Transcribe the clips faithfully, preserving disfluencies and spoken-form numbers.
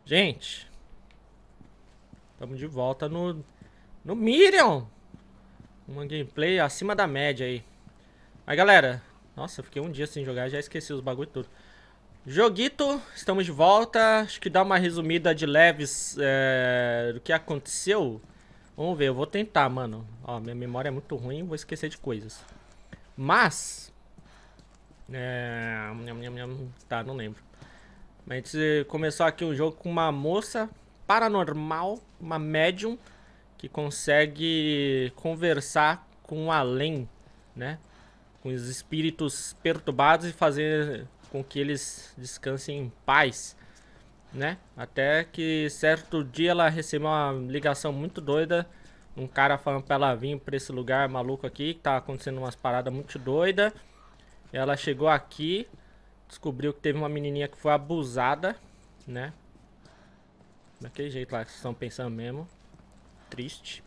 Gente, estamos de volta no, no Miriam. Uma gameplay acima da média aí. Aí, galera. Nossa, eu fiquei um dia sem jogar e já esqueci os bagulho tudo. Joguito, estamos de volta. Acho que dá uma resumida de leves é, do que aconteceu. Vamos ver, eu vou tentar, mano. Ó, minha memória é muito ruim, vou esquecer de coisas. Mas... É... Tá, não lembro. A gente começou aqui um jogo com uma moça paranormal, uma médium, que consegue conversar com o além, né? Com os espíritos perturbados e fazer com que eles descansem em paz, né? Até que certo dia ela recebeu uma ligação muito doida, um cara falando pra ela vir pra esse lugar maluco aqui, que tá acontecendo umas paradas muito doidas. E ela chegou aqui, descobriu que teve uma menininha que foi abusada, né? Daquele jeito lá que vocês estão pensando mesmo. Triste.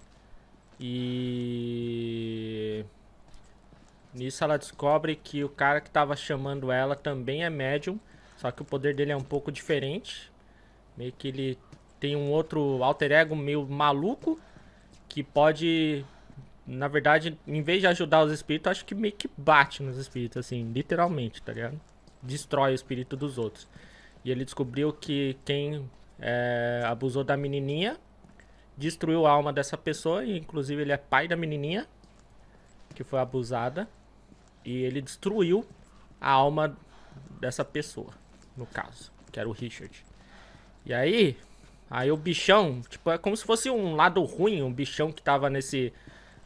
E... nisso ela descobre que o cara que tava chamando ela também é médium. Só que o poder dele é um pouco diferente. Meio que ele tem um outro alter ego meio maluco. Que pode... Na verdade, em vez de ajudar os espíritos, acho que meio que bate nos espíritos, assim, literalmente, tá ligado? Destrói o espírito dos outros. E ele descobriu que quem é, abusou da menininha destruiu a alma dessa pessoa. E inclusive ele é pai da menininha que foi abusada. E ele destruiu a alma dessa pessoa, no caso, que era o Richard. E aí, aí o bichão, tipo, é como se fosse um lado ruim, um bichão que tava nesse...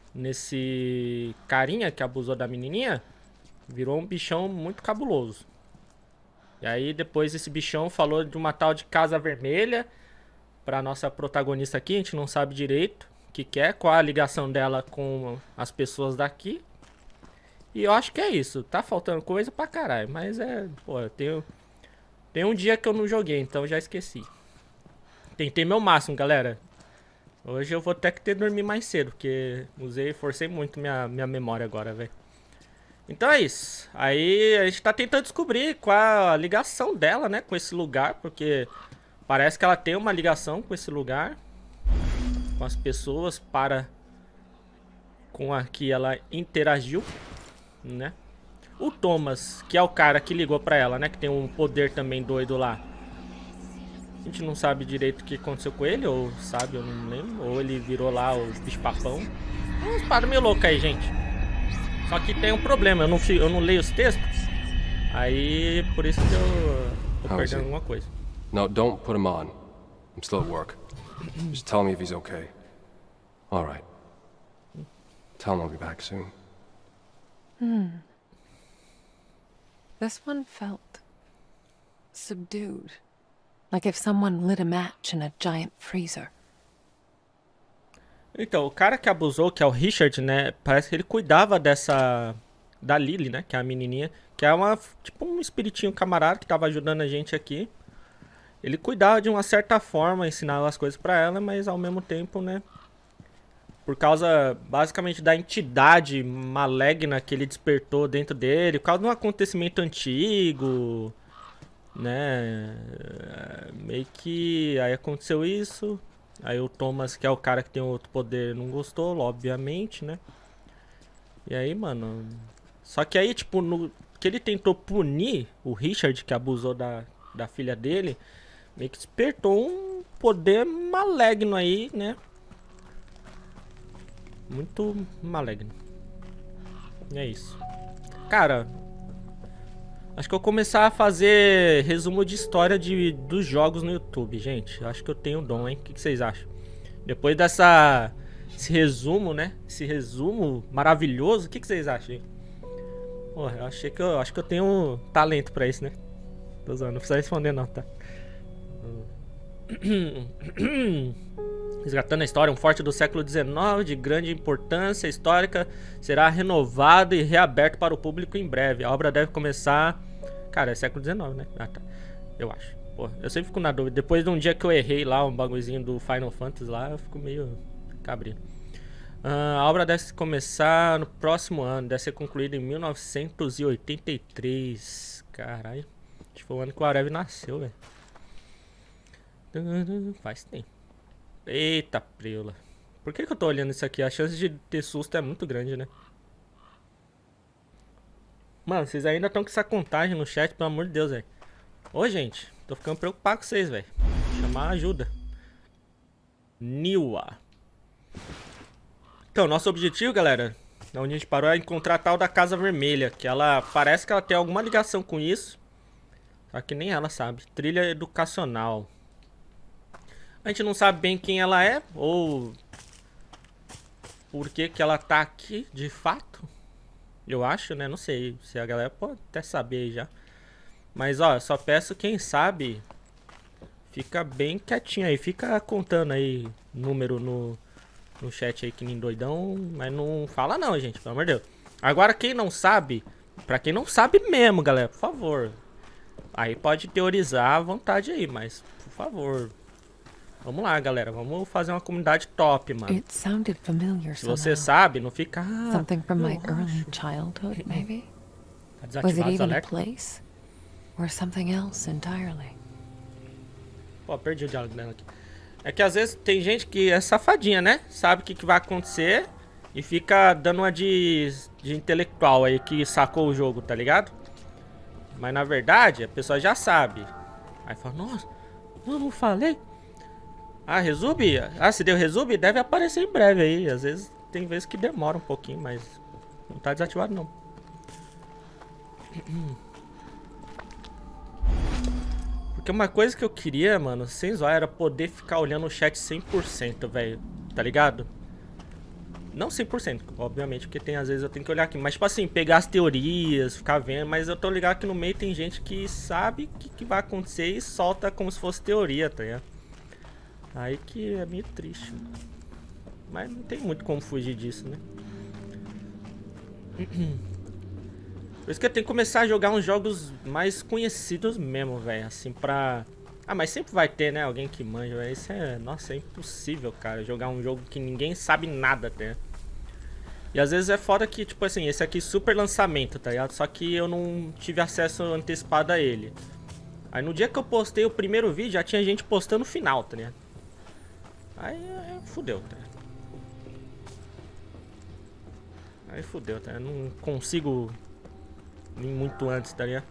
Nesse carinha que abusou da menininha, virou um bichão muito cabuloso. E aí depois esse bichão falou de uma tal de Casa Vermelha pra nossa protagonista aqui. A gente não sabe direito o que que é, qual a ligação dela com as pessoas daqui. E eu acho que é isso. Tá faltando coisa pra caralho, mas é... Pô, eu tenho... Tem um dia que eu não joguei, então já esqueci. Tentei meu máximo, galera. Hoje eu vou ter que ter dormir mais cedo, porque usei, forcei muito minha, minha memória agora, velho. Então é isso. Aí a gente tá tentando descobrir qual a ligação dela, né, com esse lugar, porque parece que ela tem uma ligação com esse lugar, com as pessoas para com a que ela interagiu, né? O Thomas, que é o cara que ligou pra ela, né, que tem um poder também doido lá. A gente não sabe direito o que aconteceu com ele, ou sabe, eu não lembro. Ou ele virou lá o bicho-papão. Uns paradas meio loucos aí, gente. Só que tem um problema, eu não, eu não leio os textos. Aí, por isso que eu tô How is perdendo he? alguma coisa. No, don't put him on. I'm still at work. Just tell me if he's okay. All right. Tell him I'll be back soon. Hmm. This one felt subdued. Like if someone lit a match in a giant freezer. Então, o cara que abusou, que é o Richard, né? Parece que ele cuidava dessa... Da Lily, né? Que é a menininha. Que é uma... Tipo um espiritinho camarada que tava ajudando a gente aqui. Ele cuidava de uma certa forma, ensinava as coisas pra ela, mas ao mesmo tempo, né? Por causa, basicamente, da entidade maligna que ele despertou dentro dele. Por causa de um acontecimento antigo... Né, meio que aí aconteceu isso. Aí o Thomas, que é o cara que tem outro poder, não gostou, obviamente, né? E aí, mano, só que aí, tipo, no que ele tentou punir o Richard, que abusou da, da filha dele, meio que despertou um poder maligno aí, né? Muito maligno. E é isso. Cara, acho que eu vou começar a fazer resumo de história de, dos jogos no YouTube, gente. Acho que eu tenho dom, hein? O que, que vocês acham? Depois dessa... Esse resumo, né? Esse resumo maravilhoso. O que, que vocês acham, hein? Pô, eu achei que eu... Acho que eu tenho talento pra isso, né? Tô zoando, não precisa responder não, tá? Resgatando a história, um forte do século dezenove de grande importância histórica será renovado e reaberto para o público em breve. A obra deve começar... Cara, é século dezenove, né? Ah, tá. Eu acho. Pô, eu sempre fico na dúvida. Depois de um dia que eu errei lá, um bagulhozinho do Final Fantasy lá, eu fico meio cabrinho. Uh, a obra deve começar no próximo ano. Deve ser concluída em mil novecentos e oitenta e três. Caralho. Acho que foi o ano que o Arev nasceu, velho. Faz tempo. Eita, preula. Por que que eu tô olhando isso aqui? A chance de ter susto é muito grande, né? Mano, vocês ainda estão com essa contagem no chat, pelo amor de Deus, velho. Ô, gente, tô ficando preocupado com vocês, velho. Chamar ajuda. Niwa. Então, nosso objetivo, galera, onde a gente parou, é encontrar a tal da Casa Vermelha. Que ela parece que ela tem alguma ligação com isso. Só que nem ela sabe. Trilha educacional. A gente não sabe bem quem ela é, ou por que que ela tá aqui, de fato. Eu acho, né? Não sei se a galera pode até saber aí já. Mas, ó, só peço quem sabe, fica bem quietinho aí. Fica contando aí número no, no chat aí que nem doidão. Mas não fala não, gente, pelo amor de Deus. Agora, quem não sabe, pra quem não sabe mesmo, galera, por favor. Aí pode teorizar à vontade aí, mas, por favor... Vamos lá, galera. Vamos fazer uma comunidade top, mano. It sounded familiar Se você somehow. sabe, não fica... Ah, Something from my eu early acho. childhood, maybe? Tá Was it desativado os even a alertas? place? Or something else entirely? Pô, perdi o diálogo dela aqui. É que às vezes tem gente que é safadinha, né? Sabe o que, que vai acontecer e fica dando uma de, de intelectual aí que sacou o jogo, tá ligado? Mas na verdade, a pessoa já sabe. Aí fala, nossa, eu não falei. Ah, Resube? Ah, se deu Resube, deve aparecer em breve aí. Às vezes, tem vezes que demora um pouquinho, mas não tá desativado não. Porque uma coisa que eu queria, mano, sem zoar, era poder ficar olhando o chat cem por cento, velho. Tá ligado? Não cem por cento, obviamente, porque tem às vezes eu tenho que olhar aqui. Mas tipo assim, pegar as teorias, ficar vendo. Mas eu tô ligado que no meio tem gente que sabe o que, que vai acontecer e solta como se fosse teoria, tá ligado? Aí que é meio triste. Mas não tem muito como fugir disso, né? Por isso que eu tenho que começar a jogar uns jogos mais conhecidos mesmo, velho. Assim, pra... Ah, mas sempre vai ter, né? Alguém que manja, velho. Isso é... Nossa, é impossível, cara. Jogar um jogo que ninguém sabe nada até. E às vezes é foda que, tipo assim, esse aqui é super lançamento, tá ligado? Só que eu não tive acesso antecipado a ele. Aí no dia que eu postei o primeiro vídeo, já tinha gente postando o final, tá ligado? Aí, aí fudeu, tá? Aí fudeu, tá? Eu não consigo ir muito antes, tá ligado?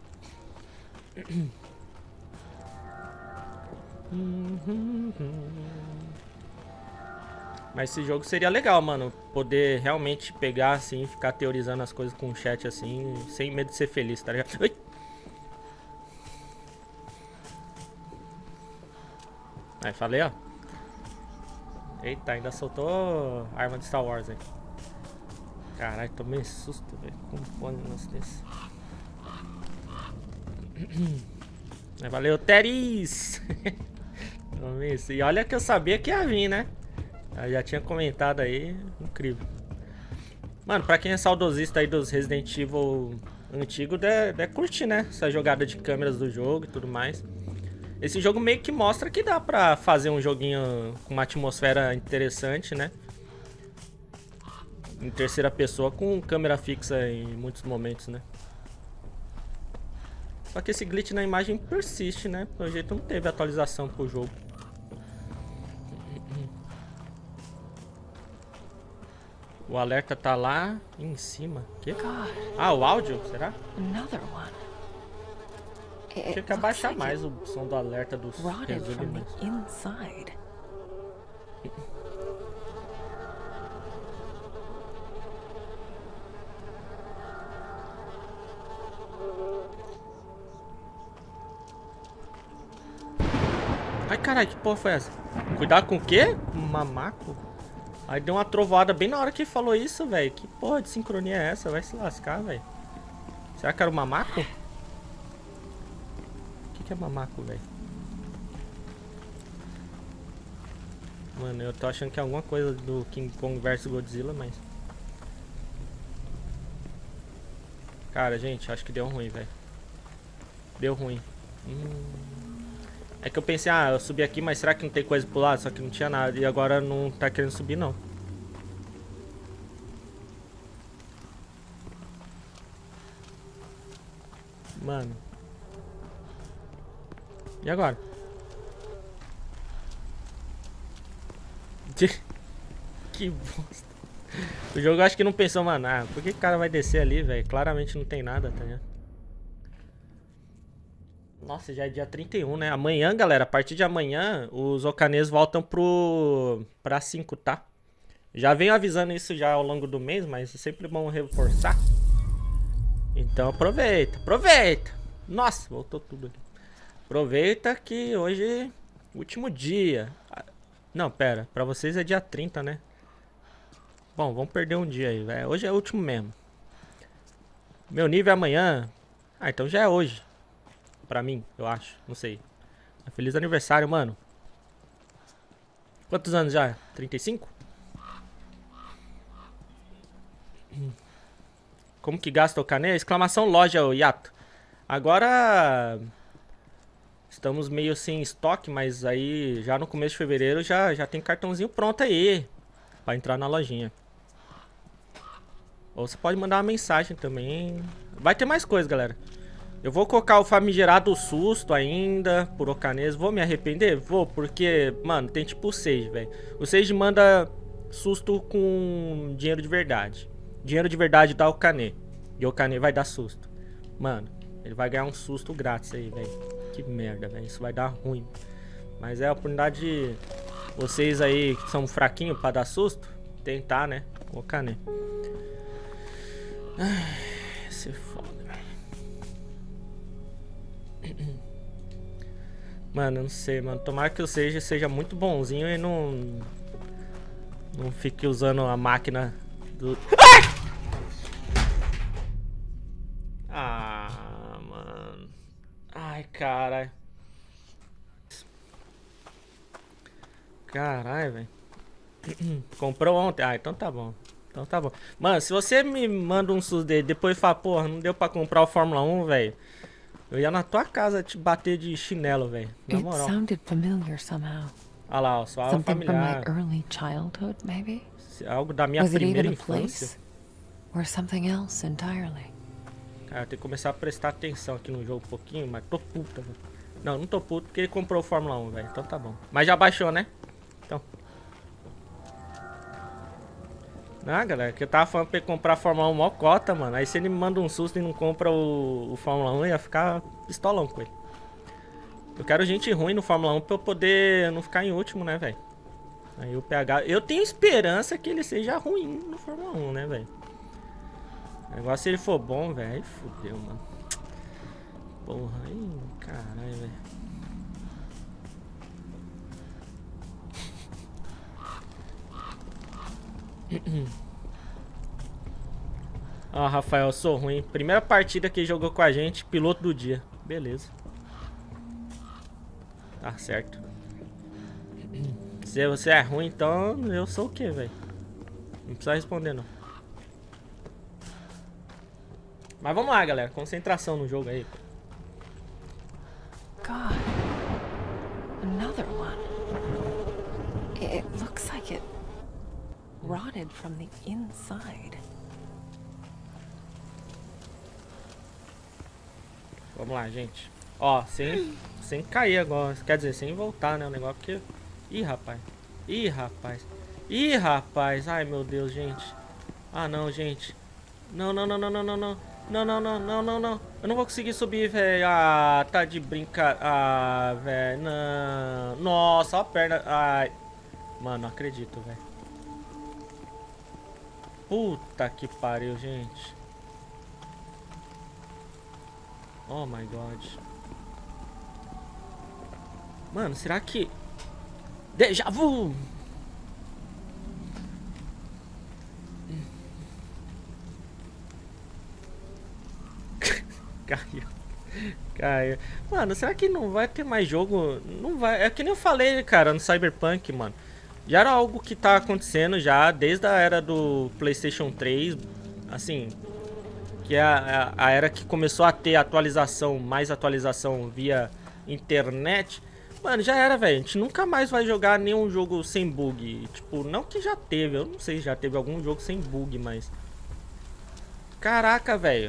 Mas esse jogo seria legal, mano. Poder realmente pegar assim e ficar teorizando as coisas com o chat assim, sem medo de ser feliz, tá ligado? Ui! Aí, falei, ó. Eita, ainda soltou a arma de Star Wars aí. Caralho, tomei susto, velho. Como pode um negócio desse? Aí, valeu, Teris! E olha que eu sabia que ia vir, né? Eu já tinha comentado aí. Incrível. Mano, pra quem é saudosista aí dos Resident Evil antigo, deve, deve curtir, né? Essa jogada de câmeras do jogo e tudo mais. Esse jogo meio que mostra que dá pra fazer um joguinho com uma atmosfera interessante, né? Em terceira pessoa com câmera fixa em muitos momentos, né? Só que esse glitch na imagem persiste, né? Pelo jeito não teve atualização pro jogo. O alerta tá lá em cima. Que? Ah, o áudio? Será? Another one. It Tinha que looks abaixar like mais o som do alerta dos rotted from resumos. the inside. Ai, caralho, que porra foi essa? Cuidado com o quê? Um mamaco? Aí deu uma trovoada bem na hora que falou isso, velho. Que porra de sincronia é essa? Vai se lascar, velho. Será que era o mamaco? O que, que é mamaco, velho? Mano, eu tô achando que é alguma coisa do King Kong versus Godzilla, mas... Cara, gente, acho que deu ruim, velho. Deu ruim. Hum... É que eu pensei, ah, eu subi aqui, mas será que não tem coisa pro lado? Só que não tinha nada. E agora não tá querendo subir, não. Mano. E agora? Que bosta. O jogo acho que não pensou, mano, ah, por que o cara vai descer ali, velho? Claramente não tem nada, tá ligado? Nossa, já é dia trinta e um, né? Amanhã, galera, a partir de amanhã, os Okanês voltam pro... pra cinco, tá? Já venho avisando isso já ao longo do mês, mas é sempre bom reforçar. Então aproveita, aproveita. Nossa, voltou tudo aqui. Aproveita que hoje, último dia. Não, pera, pra vocês é dia trinta, né? Bom, vamos perder um dia aí, velho. Hoje é o último mesmo. Meu nível é amanhã. Ah, então já é hoje. Pra mim, eu acho. Não sei. Feliz aniversário, mano. Quantos anos já? trinta e cinco? Como que gasta o Okané? Exclamação loja, o Yato. Agora... estamos meio sem estoque, mas aí já no começo de fevereiro já, já tem cartãozinho pronto aí. Pra entrar na lojinha. Ou você pode mandar uma mensagem também. Vai ter mais coisa, galera. Eu vou colocar o famigerado susto ainda por Okanês. Vou me arrepender? Vou, porque, mano, tem tipo o Sage, velho. O Sage manda susto com dinheiro de verdade. Dinheiro de verdade dá o Okané. E o Okané vai dar susto. Mano, ele vai ganhar um susto grátis aí, velho. Que merda, velho. Isso vai dar ruim. Mas é a oportunidade de vocês aí que são fraquinhos pra dar susto, tentar, né? Com o Okané. Ai, isso é foda, velho. Mano, eu não sei, mano. Tomara que eu seja, seja muito bonzinho e não... não fique usando a máquina do... Ah, mano. Ai, caralho. Caralho, velho. Comprou ontem. Ah, então tá bom. Então tá bom. Mano, se você me manda um susto dele, depois fala, porra, não deu pra comprar o Fórmula um, velho. Eu ia na tua casa te bater de chinelo, velho. Na moral. It sounded familiar somehow. Olha lá, ó, só Something from familiar. my early childhood, maybe? Algo da minha Was it primeira even a infância. place? Or something else entirely? Cara, eu tenho que começar a prestar atenção aqui no jogo um pouquinho, mas tô puta, velho. Não, não tô puto porque ele comprou o Fórmula um, velho. Então tá bom. Mas já baixou, né? Então. Ah, galera, que eu tava falando pra ele comprar a Fórmula um mó cota, mano. Aí se ele me manda um susto e não compra o, o Fórmula um, eu ia ficar pistolão com ele. Eu quero gente ruim no Fórmula um pra eu poder não ficar em último, né, velho? Aí o P H... Eu tenho esperança que ele seja ruim no Fórmula um, né, velho? Agora se ele for bom, velho, aí fudeu, mano. Porra, aí, caralho, velho. Ó, oh, Rafael, sou ruim. Primeira partida que jogou com a gente, piloto do dia. Beleza. Tá certo. Se você é ruim, então eu sou o quê, velho? Não precisa responder, não. Mas vamos lá, galera. Concentração no jogo aí. God. Another one. It looks like it rotted from the inside. Vamos lá, gente. Ó, sem, sem cair agora. Quer dizer, sem voltar, né? O negócio porque... Ih, rapaz. Ih, rapaz. Ih, rapaz. Ai, meu Deus, gente. Ah, não, gente. Não, não, não, não, não, não, não. Não, não, não, não, não, não. Eu não vou conseguir subir, velho. Ah, tá de brincadeira. Ah, velho. Não. Nossa, ó a perna. Ai. Mano, não acredito, velho. Puta que pariu, gente. Oh my god. Mano, será que... Déjà vu! Caiu. Caiu. Mano, será que não vai ter mais jogo? Não vai. É que nem eu falei, cara, no Cyberpunk, mano. Já era algo que tá acontecendo já desde a era do PlayStation três. Assim, que é a, a, a era que começou a ter atualização, mais atualização via internet. Mano, já era, velho. A gente nunca mais vai jogar nenhum jogo sem bug. Tipo, não que já teve. Eu não sei se já teve algum jogo sem bug, mas... Caraca, velho.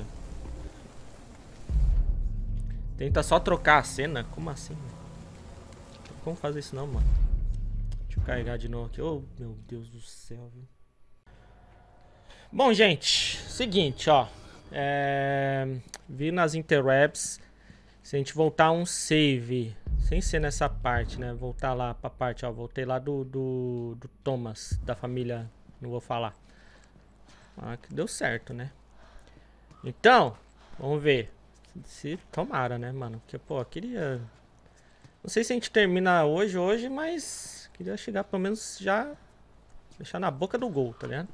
Tenta só trocar a cena? Como assim? Como fazer isso não, mano? Deixa eu Carregar de novo aqui. Oh, meu Deus do céu, viu? Bom, gente, seguinte, ó. É... Vi nas interwebs. Se a gente voltar um save, sem ser nessa parte, né? Voltar lá pra parte, ó. Voltei lá do, do, do Thomas, da família. Não vou falar. Ah, que deu certo, né? Então, vamos ver. Se tomara, né, mano? Porque, pô, eu queria... Não sei se a gente termina hoje, hoje, mas... Queria chegar pelo menos já... Deixar na boca do gol, tá ligado?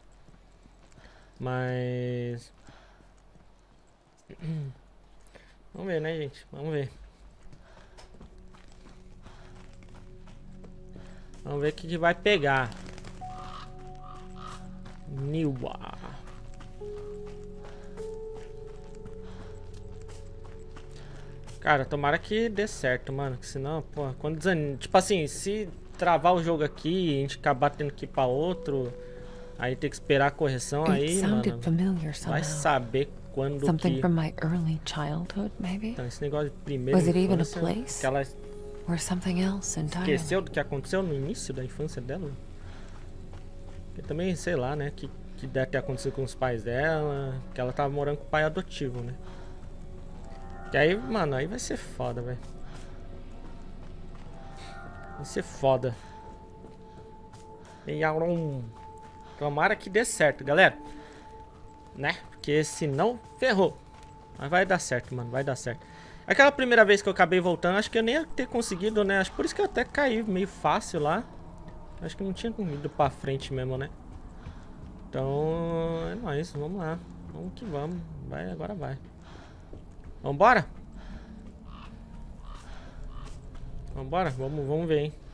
Mas... Vamos ver, né, gente? Vamos ver. Vamos ver o que, que vai pegar. Niwa. Cara, tomara que dê certo, mano. Que senão, pô, quando desanima... Tipo assim, se travar o jogo aqui e a gente acabar tendo que ir pra outro, aí ter que esperar a correção, aí, mano, vai saber quando Something que... from my early childhood, maybe? Então, esse negócio de primeira Was it even a infância, place? que ela Or something else entirely? esqueceu do que aconteceu no início da infância dela. Porque também, sei lá, né, que, que deve ter acontecido com os pais dela, que ela tava morando com o pai adotivo, né. E aí, mano, aí vai ser foda, velho. Vai ser foda. E um... Tomara que dê certo, galera. Né? Porque senão, ferrou. Mas vai dar certo, mano. Vai dar certo. Aquela primeira vez que eu acabei voltando, acho que eu nem ia ter conseguido, né? Acho por isso que eu até caí meio fácil lá. Acho que não tinha ido pra frente mesmo, né? Então, é nóis. Vamos lá. Vamos que vamos. Vai, agora vai. Vambora? Vambora? Vamos, vamos ver, hein?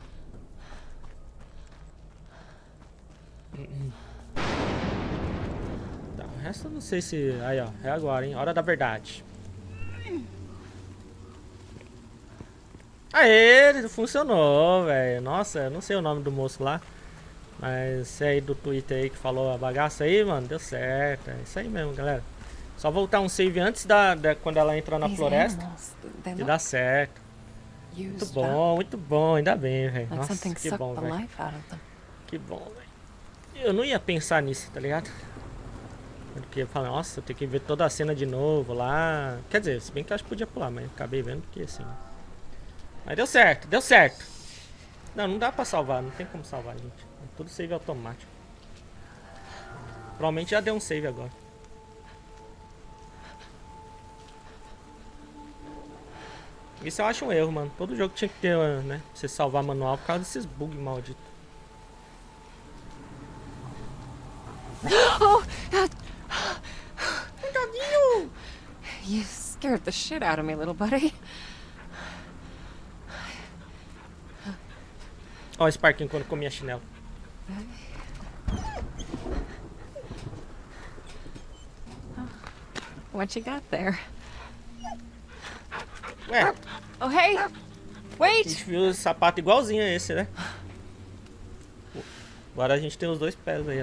Tá, o resto eu não sei se... Aí, ó. É agora, hein? Hora da verdade. Aê! Funcionou, velho. Nossa, eu não sei o nome do moço lá. Mas você aí do Twitter aí que falou a bagaça aí, mano. Deu certo. É isso aí mesmo, galera. Só voltar um save antes da, da quando ela entra na floresta. E dá certo. Muito bom, muito bom. Ainda bem, velho. Nossa, que bom, velho. Que bom, velho. Eu não ia pensar nisso, tá ligado? Porque eu falei, nossa, eu tenho que ver toda a cena de novo lá. Quer dizer, se bem que eu acho que podia pular, mas acabei vendo porque assim. Mas deu certo, deu certo. Não, não dá pra salvar, não tem como salvar, gente. É tudo save automático. Provavelmente já deu um save agora. Isso eu acho um erro, mano. Todo jogo tinha que ter, né? Você salvar manual por causa desses bugs malditos. Oh! Dogginho! You scared the shit out of me, little buddy. Ó o Sparking quando comia chinelo. What you got there? Ué, Oh, hey! a Wait! gente viu o sapato igualzinho a esse, né? Agora a gente tem os dois pés aí, ó.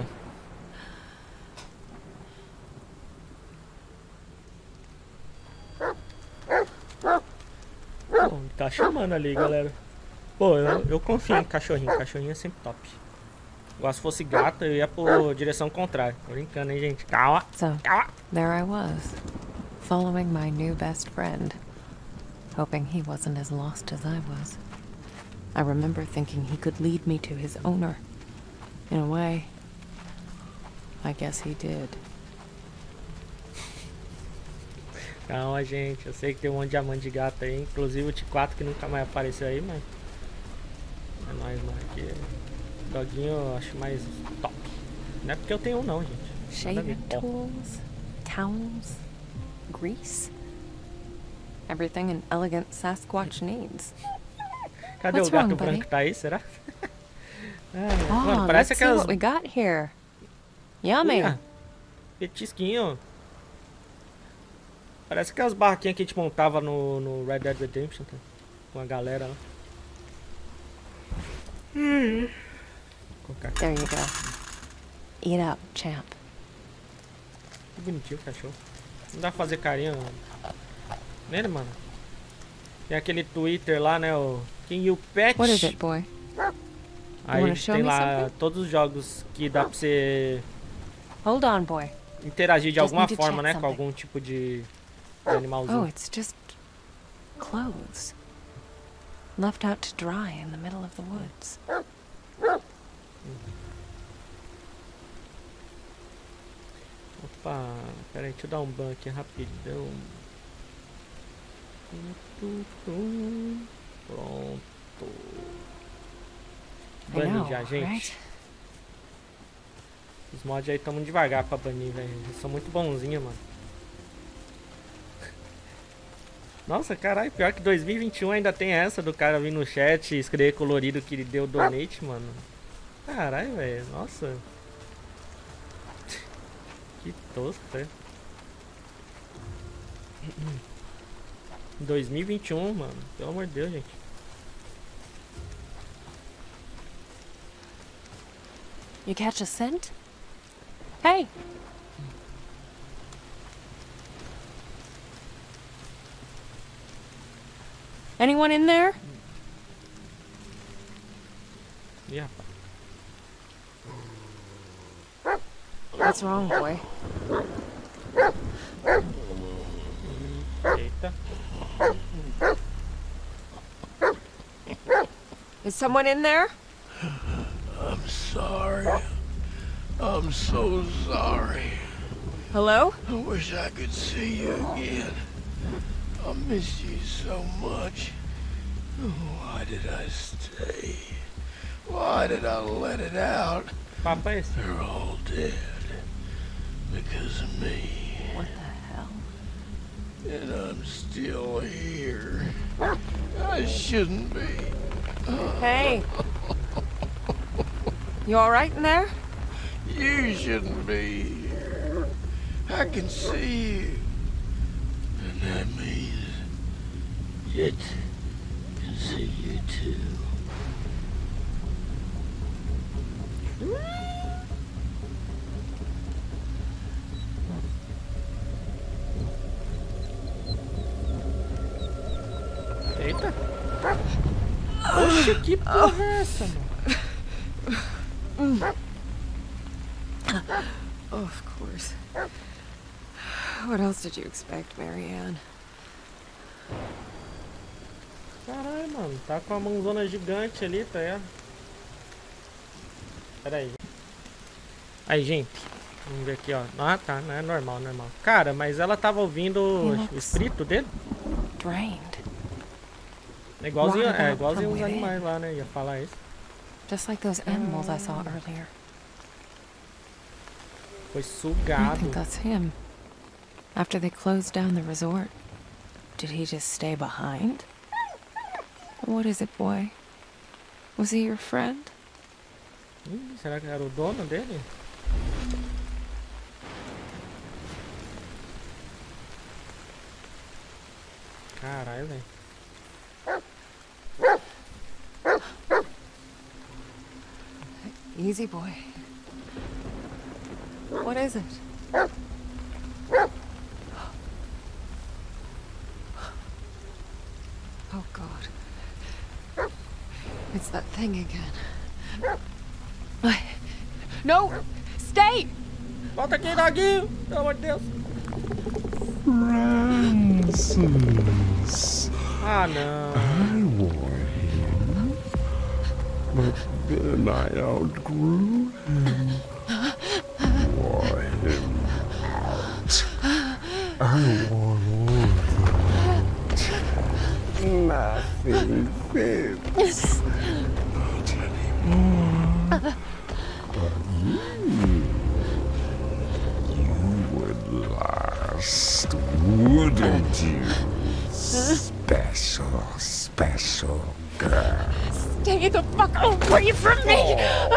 Pô, tá chamando ali, galera. Pô, eu, eu confio em cachorrinho. Cachorrinho é sempre top. Agora se fosse gato, eu ia por direção contrária. Tô brincando, hein, gente. Calma. So, Calma. there I was, following my new best friend, hoping he wasn't as lost as I was. I remember thinking he could lead me to his owner. In a way, I guess he did. Calma, gente. Eu sei que tem um monte de diamante de gato aí. Inclusive o T quatro que nunca mais apareceu aí, mas... É nóis, mano. Aqui, doguinho eu acho mais top. Não é porque eu tenho um não, gente. Shaving tools, towels, grease. Everything an elegant Sasquatch needs. Cadê What's o gato wrong, branco buddy? que tá aí, será? Ah, Oh, mano, let's parece see aquelas... what we got here. Yummy. Uia, petisquinho. Parece aquelas barraquinhas que a gente montava no, no Red Dead Redemption, tá? Com a galera lá. Hum. Vou colocar aqui. There you go. Eat up, champ. Que bonitinho o cachorro. Não dá pra fazer carinho nele, mano. Tem aquele Twitter lá, né? O Can You Pet? What is it, boy? Aí wanna show tem me lá something? todos os jogos que dá pra você Hold on, boy. interagir de Just alguma need to forma, check né? Com something. algum tipo de, de Oh, animalzinho. it's just clothes. Left out to dry in the middle of the woods. Opa, pera aí, deixa eu dar um ban aqui rapidão. Pronto. I Bani know, já, gente. right? Os mods aí tão muito devagar pra banir, velho. Eles são muito bonzinhos, mano. Nossa, caralho, pior que dois mil e vinte e um ainda tem essa do cara vir no chat e escrever colorido que ele deu donate, mano. Caralho, velho. Nossa. Que tosco, velho. dois mil e vinte e um, mano. Pelo amor de Deus, gente. You catch a scent? Hey! Anyone in there? Ih, rapaz. What's wrong, boy? Eita. Is someone in there? I'm sorry. I'm so sorry. Hello? I wish I could see you again. I miss you so much. Why did I stay? Why did I let it out? Papo é esse? They're all dead. Because of me. What the hell? And I'm still here. I shouldn't be. Hey! You alright in there? You shouldn't be here. I can see you. And that means it can see you too. Eita. Oxe, que porra é essa, mano? Oh, of course. What else did you expect, Marianne? Caralho, mano. Tá com a mãozona gigante ali, tá aí, ó. Pera aí. Aí, gente. Vamos ver aqui, ó. Ah, tá. Não é normal, normal. Cara, mas ela tava ouvindo o espírito dele? Drained. É igualzinho, é Rotted out igualzinho from os within. animais lá, né? Ia falar isso. Just like those animals I saw earlier. Foi I sugado. think that's him. After they closed down the resort, did he just stay behind? What is it, boy? Was he your friend? Ih, será que era o dono dele? Caralho, velho. Easy, boy. What is it? Oh, God. It's that thing again. I- No! Stay! Volta aqui, doguinho! Pelo amor de Deus! Francis, Ah, não. I wore him, but then I outgrew him. Wore him out. I wore all of them. Nothing fits. Not anymore. But you, you would last, wouldn't you? Special, special girl. Stay the fuck away from me!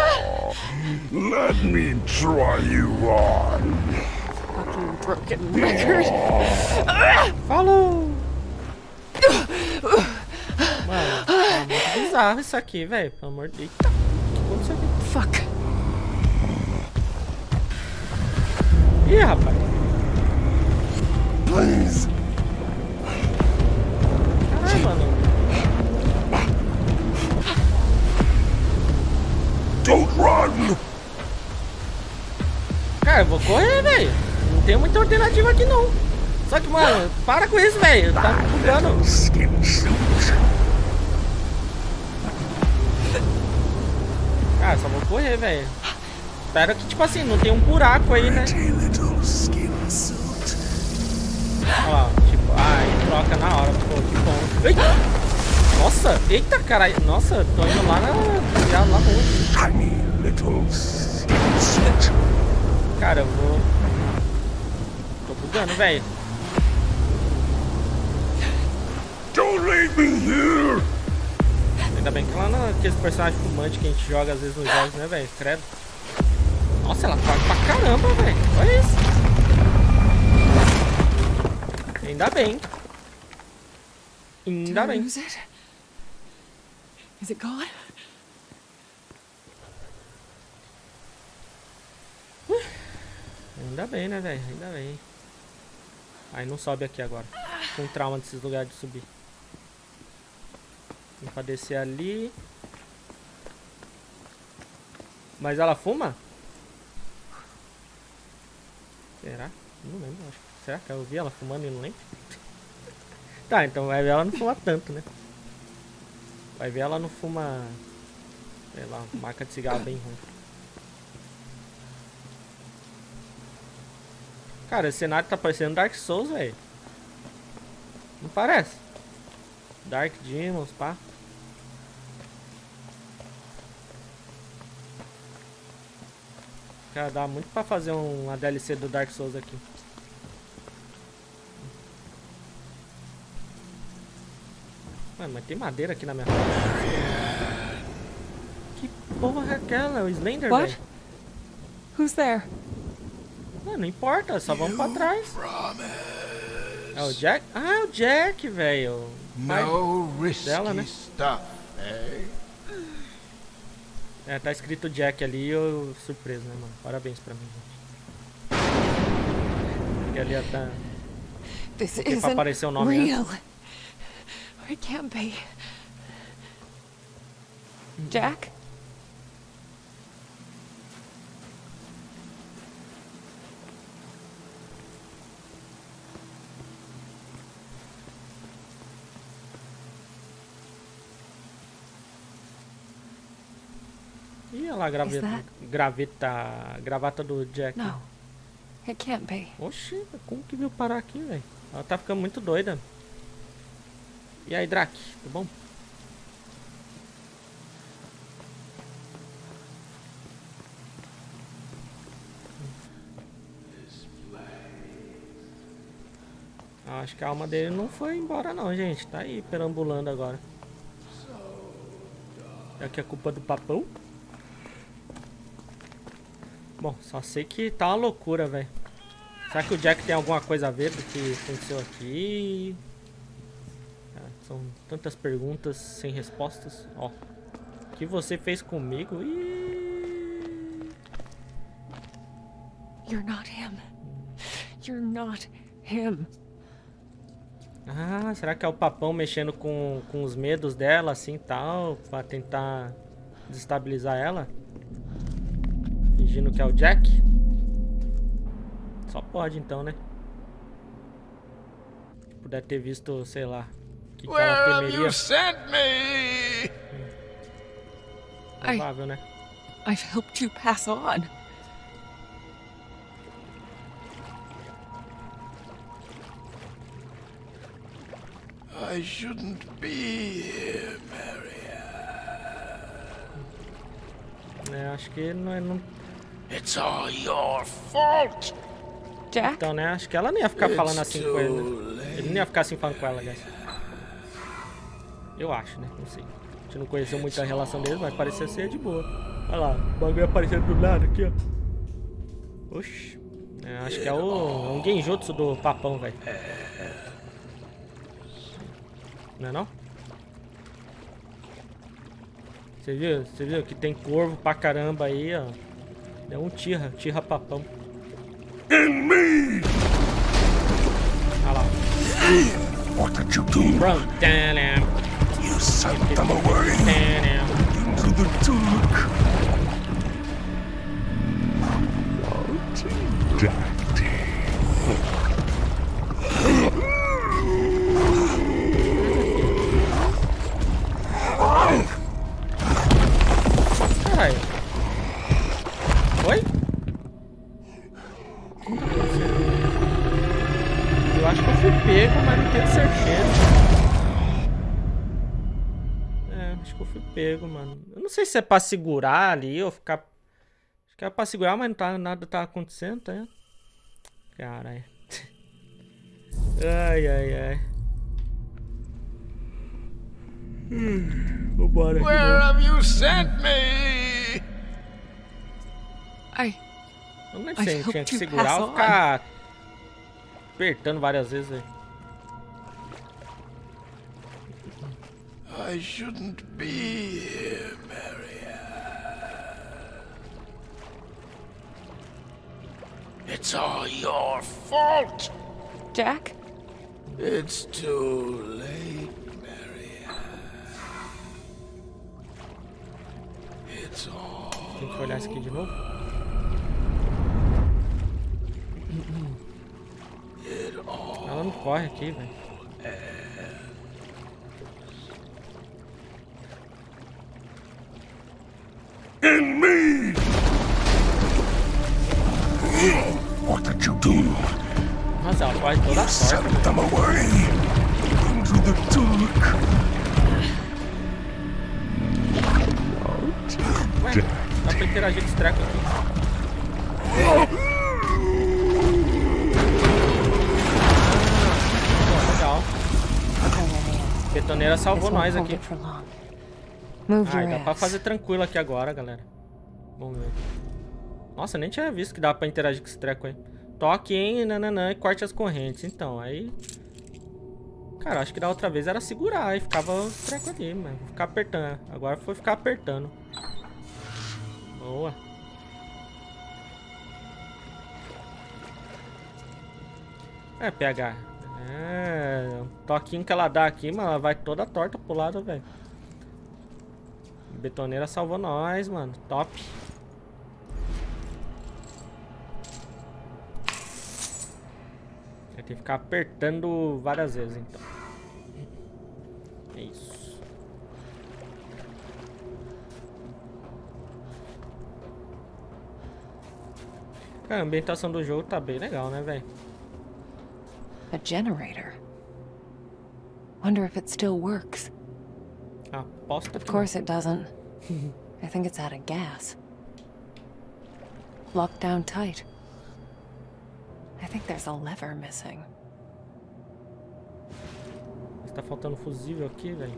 Let me try you on. Fucking broken record. Falou! Mano, é muito bizarro isso aqui, velho. Pelo amor de Deus. Eita, o que aconteceu aqui? Fuck. Ih, rapaz. Please. Caralho, mano. outra alternativa aqui não. Só que, mano, para com isso, velho. Tá bugando. Skin suit. Cara, só vou correr, velho. Espero que, tipo assim, não tem um buraco aí, né? Pretty little skin suit. Olha lá, tipo, aí troca na hora. Pô, que bom. Eita! Nossa, eita, caralho. Nossa, tô indo lá na... lá longe. Tiny little skin suit. Cara, eu vou... Tô bugando, velho. Don't leave me here. Ainda bem que lá naqueles personagens fumantes que a gente joga às vezes nos jogos, né, velho? Credo. Nossa, ela corre pra caramba, velho. Olha isso. Ainda bem. Ainda bem. Is it? Is it gone? Ainda bem, né, velho? Ainda bem. Aí não sobe aqui agora. Com trauma desses lugares de subir. Tem pra descer ali. Mas ela fuma? Será? Não lembro, acho. Será que eu vi ela fumando e não lembro? Tá, então vai ver ela não fuma tanto, né? Vai ver ela não fuma... Sei lá, marca de cigarro bem ruim. Cara, esse cenário tá parecendo Dark Souls, velho. Não parece? Dark Demons, pá. Cara, dá muito pra fazer um, uma D L C do Dark Souls aqui. Mano, mas tem madeira aqui na minha frente. Que porra é aquela? É o Slender, What? velho? Who's there? Mano, não importa, só vamos pra trás. É o Jack? Ah, é o Jack, velho. Pai No risky dela, né? stuff, eh? É, tá escrito Jack ali, eu surpreso, né, mano? Parabéns pra mim, gente. Porque ali tá... This Porque pra isn't aparecer o nome, né? real. It can't be. Jack? Ih, olha lá a graveta, that- graveta, gravata do Jack. No. It can't be. Oxi, como que veio parar aqui, velho? Ela tá ficando muito doida. E aí, Drac, tudo bom? Ah, acho que a alma dele não foi embora não, gente. Tá aí perambulando agora. Será que é culpa do papão? Bom, só sei que tá uma loucura, velho. Será que o Jack tem alguma coisa a ver do que aconteceu aqui? Ah, são tantas perguntas sem respostas. Ó, o que você fez comigo? Ih... You're not him. You're not him. Ah, será que é o papão mexendo com, com os medos dela, assim, tal, pra tentar desestabilizar ela? Fingindo que é o Jack? Só pode, então, né? Puder ter visto, sei lá, o que, que Where ela have temeria. you sent me? Provável, né? I've helped you pass on. I shouldn't be here, Marianne. É, acho que não é... Não... It's all your fault. Jack? Então, né? Acho que ela não ia ficar falando assim com ele. too Né? Ele não ia ficar assim falando com ela, guys. Eu acho, né? Não sei. A gente não conheceu muito a relação deles, mas parecia ser de boa. Olha lá, o bagulho aparecendo do lado aqui, ó. Oxi. É, acho que é o um genjutsu do papão, velho. Não é não? Você viu? Você viu que tem corvo pra caramba aí, ó. É um tira, tira papão. In me! Olha lá. What did you do? Run. Damn. You sent them away Damn. into the dark. Daddy. Caralho. Oi? Eu acho que eu fui pego, mas não tenho certeza. É, acho que eu fui pego, mano. Eu não sei se é pra segurar ali ou ficar... Acho que é pra segurar, mas não tá, nada tá acontecendo, tá? Caralho. Ai, ai, ai. Hum, vambora aqui, Where né? have you sent me? I... Eu não lembro se a gente I tinha que hope to segurar pass ou on. ficar apertando várias vezes aí. I shouldn't be here, Marianne. It's all your fault. Jack? It's too late, Marianne. It's all Tem que olhar isso aqui de novo. Ela não corre aqui, velho. In me! What did you do? Nossa, ela corre toda Sent torta. them away into the dark. Ué, dá pra interagir com esse treco aqui. Pô, legal. Betoneira salvou nós aqui. Move Ai, your dá pra ass. fazer tranquilo aqui agora, galera. Vamos ver. Nossa, nem tinha visto que dá pra interagir com esse treco aí. Toque em nananã e corte as correntes. Então, aí... Cara, acho que da outra vez era segurar e ficava o treco ali, mas vou ficar apertando. Agora foi ficar apertando. Boa. É, P H. É, o toquinho que ela dá aqui, mano, ela vai toda torta pro lado, velho. Betoneira salvou nós, mano. Top. Vai ter que ficar apertando várias vezes, então. É isso. Cara, a ambientação do jogo tá bem legal, né, velho? A generator. Wonder if it still works. Aposto Of que course it doesn't. I think it's out of gas. Locked down tight. I think there's a lever missing. não. Tá faltando fusível aqui, velho.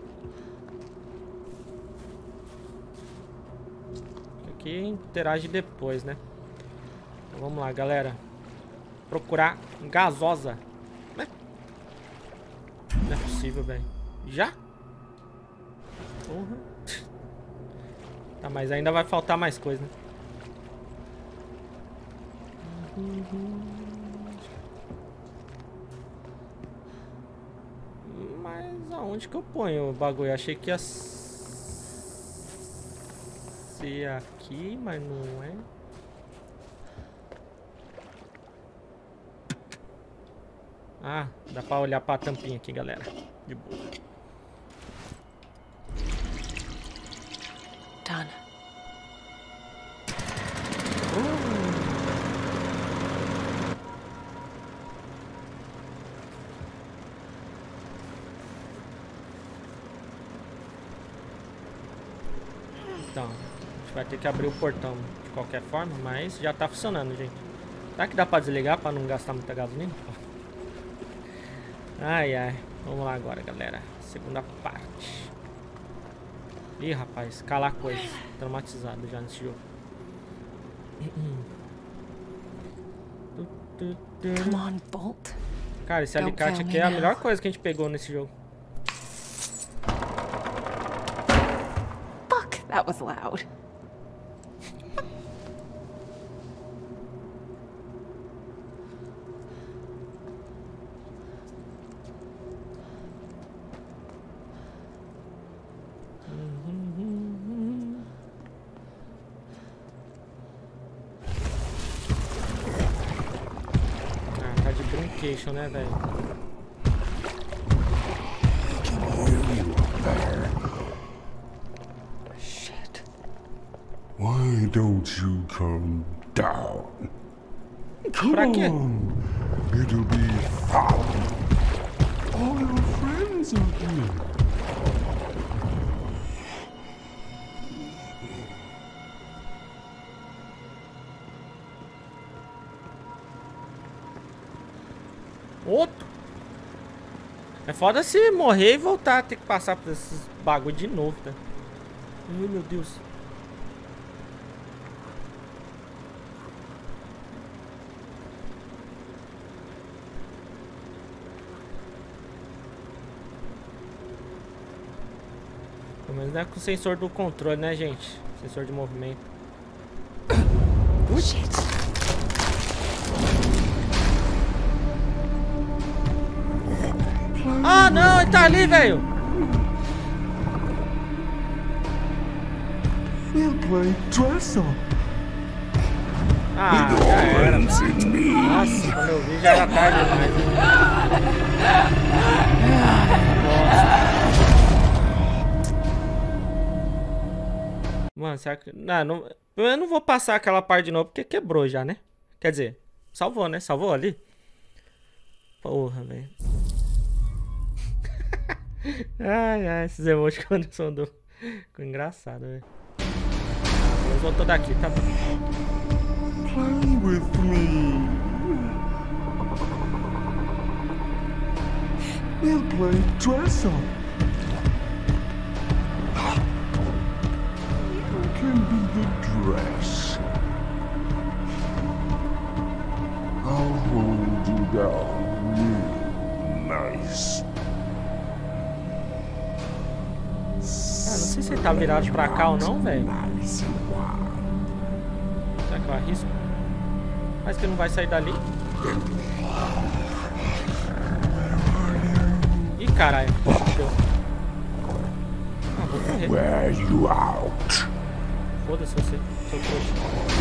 Aqui interage depois, né? Então, vamos lá, galera. Procurar gasosa. Né? Não é possível, velho. Já? Porra. Tá, mas ainda vai faltar mais coisa, né? Mas aonde que eu ponho o bagulho? Eu achei que ia ser aqui, mas não é. Ah, dá pra olhar pra tampinha aqui, galera. De boa. Done. Então, a gente vai ter que abrir o portão de qualquer forma, mas já tá funcionando, gente. Será que dá pra desligar pra não gastar muita gasolina? Ai, ai. Vamos lá agora, galera. Segunda parte. Ih, rapaz, calar coisas. Traumatizado já nesse jogo. Come on, Bolt. Cara, esse Don't alicate fail aqui me é a now. melhor coisa que a gente pegou nesse jogo. Fuck, that was loud. location, né, velho? Shit. Why don't you come down? Come Pra quê? on. It'll be fun. All your friends are here. Outro? É foda se morrer e voltar a ter que passar por esses bagulho de novo, tá? Ai, meu Deus. Pelo menos não é com o sensor do controle, né, gente? Sensor de movimento. Shit. Ah, não, ele tá ali, velho. We'll play dress up. Ah, já era. Nossa, quando eu vi já era tarde demais. Mano, será que... Não, não, eu não vou passar aquela parte de novo porque quebrou já, né? Quer dizer, salvou, né? Salvou ali? Porra, velho. Ai, ai, esses emoticons são do... Ficou engraçado, velho. Eu voltou daqui, tá bom. Play with me. We'll play dress up. You can be the dress. I'll hold you down real nice. Ah, não sei se ele tá virado pra cá ou não, velho. Será que eu arrisco? Mas que não vai sair dali. Ih, caralho. Ah, vou correr. Wear you out. Foda-se você, seu trouxa.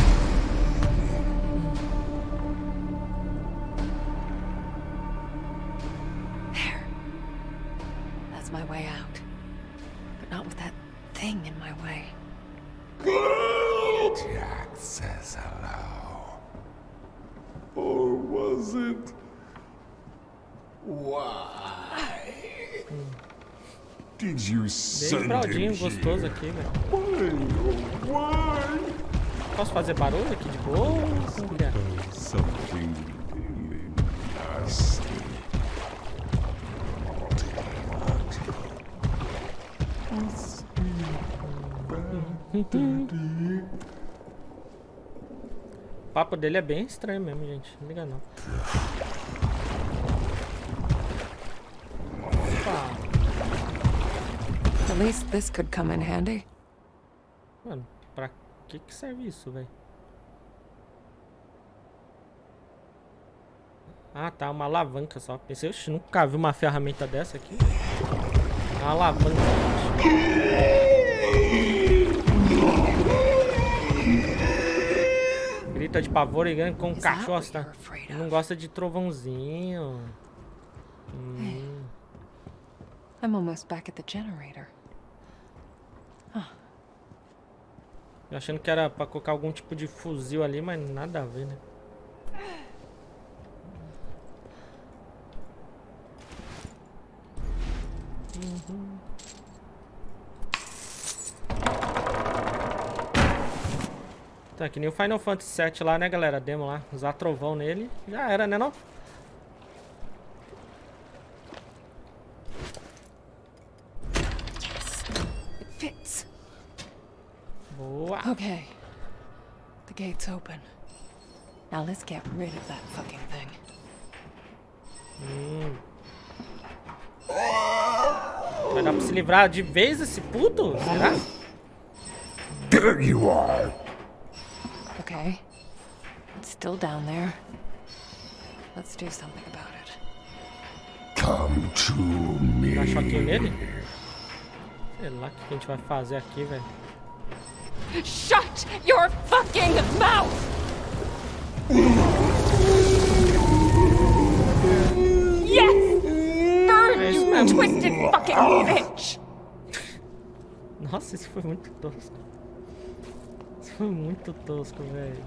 There. That's my way out. But not with that thing in my way. Jack says hello. Or was it? Why? Did you Bem send him fraldinho here? gostoso aqui, velho. Why, oh, why? Posso fazer barulho aqui de boa? Mulher? Something really nasty. What's Daddy? O papo dele é bem estranho mesmo, gente. Não liga não. Opa. At least this could come in handy. Mano, pra que que serve isso, velho? Ah, tá, uma alavanca só. Pensei, oxe, nunca vi uma ferramenta dessa aqui. Uma alavanca. Grita de pavor e ganha com um cachorro, tá? Não gosta de trovãozinho. Hum. I'm almost back at the generator. Eu achando que era pra colocar algum tipo de fuzil ali, mas nada a ver, né? Uhum. Tá, que nem o Final Fantasy sete lá, né, galera? Demo lá, usar trovão nele. Já era, né, não? Yes, it fits. Boa. Okay, the gate's open. Now let's get rid of that fucking thing. Hum. Vai dar pra se livrar de vez esse puto? Será? There you are. Okay, it's still down there. Let's do something about it. Come to me. Dá choquinho nele? Sei lá o que a gente vai fazer aqui, velho. Shut your fucking mouth! You twisted fucking bitch! Nossa, isso foi muito tosco. Isso foi muito tosco, velho.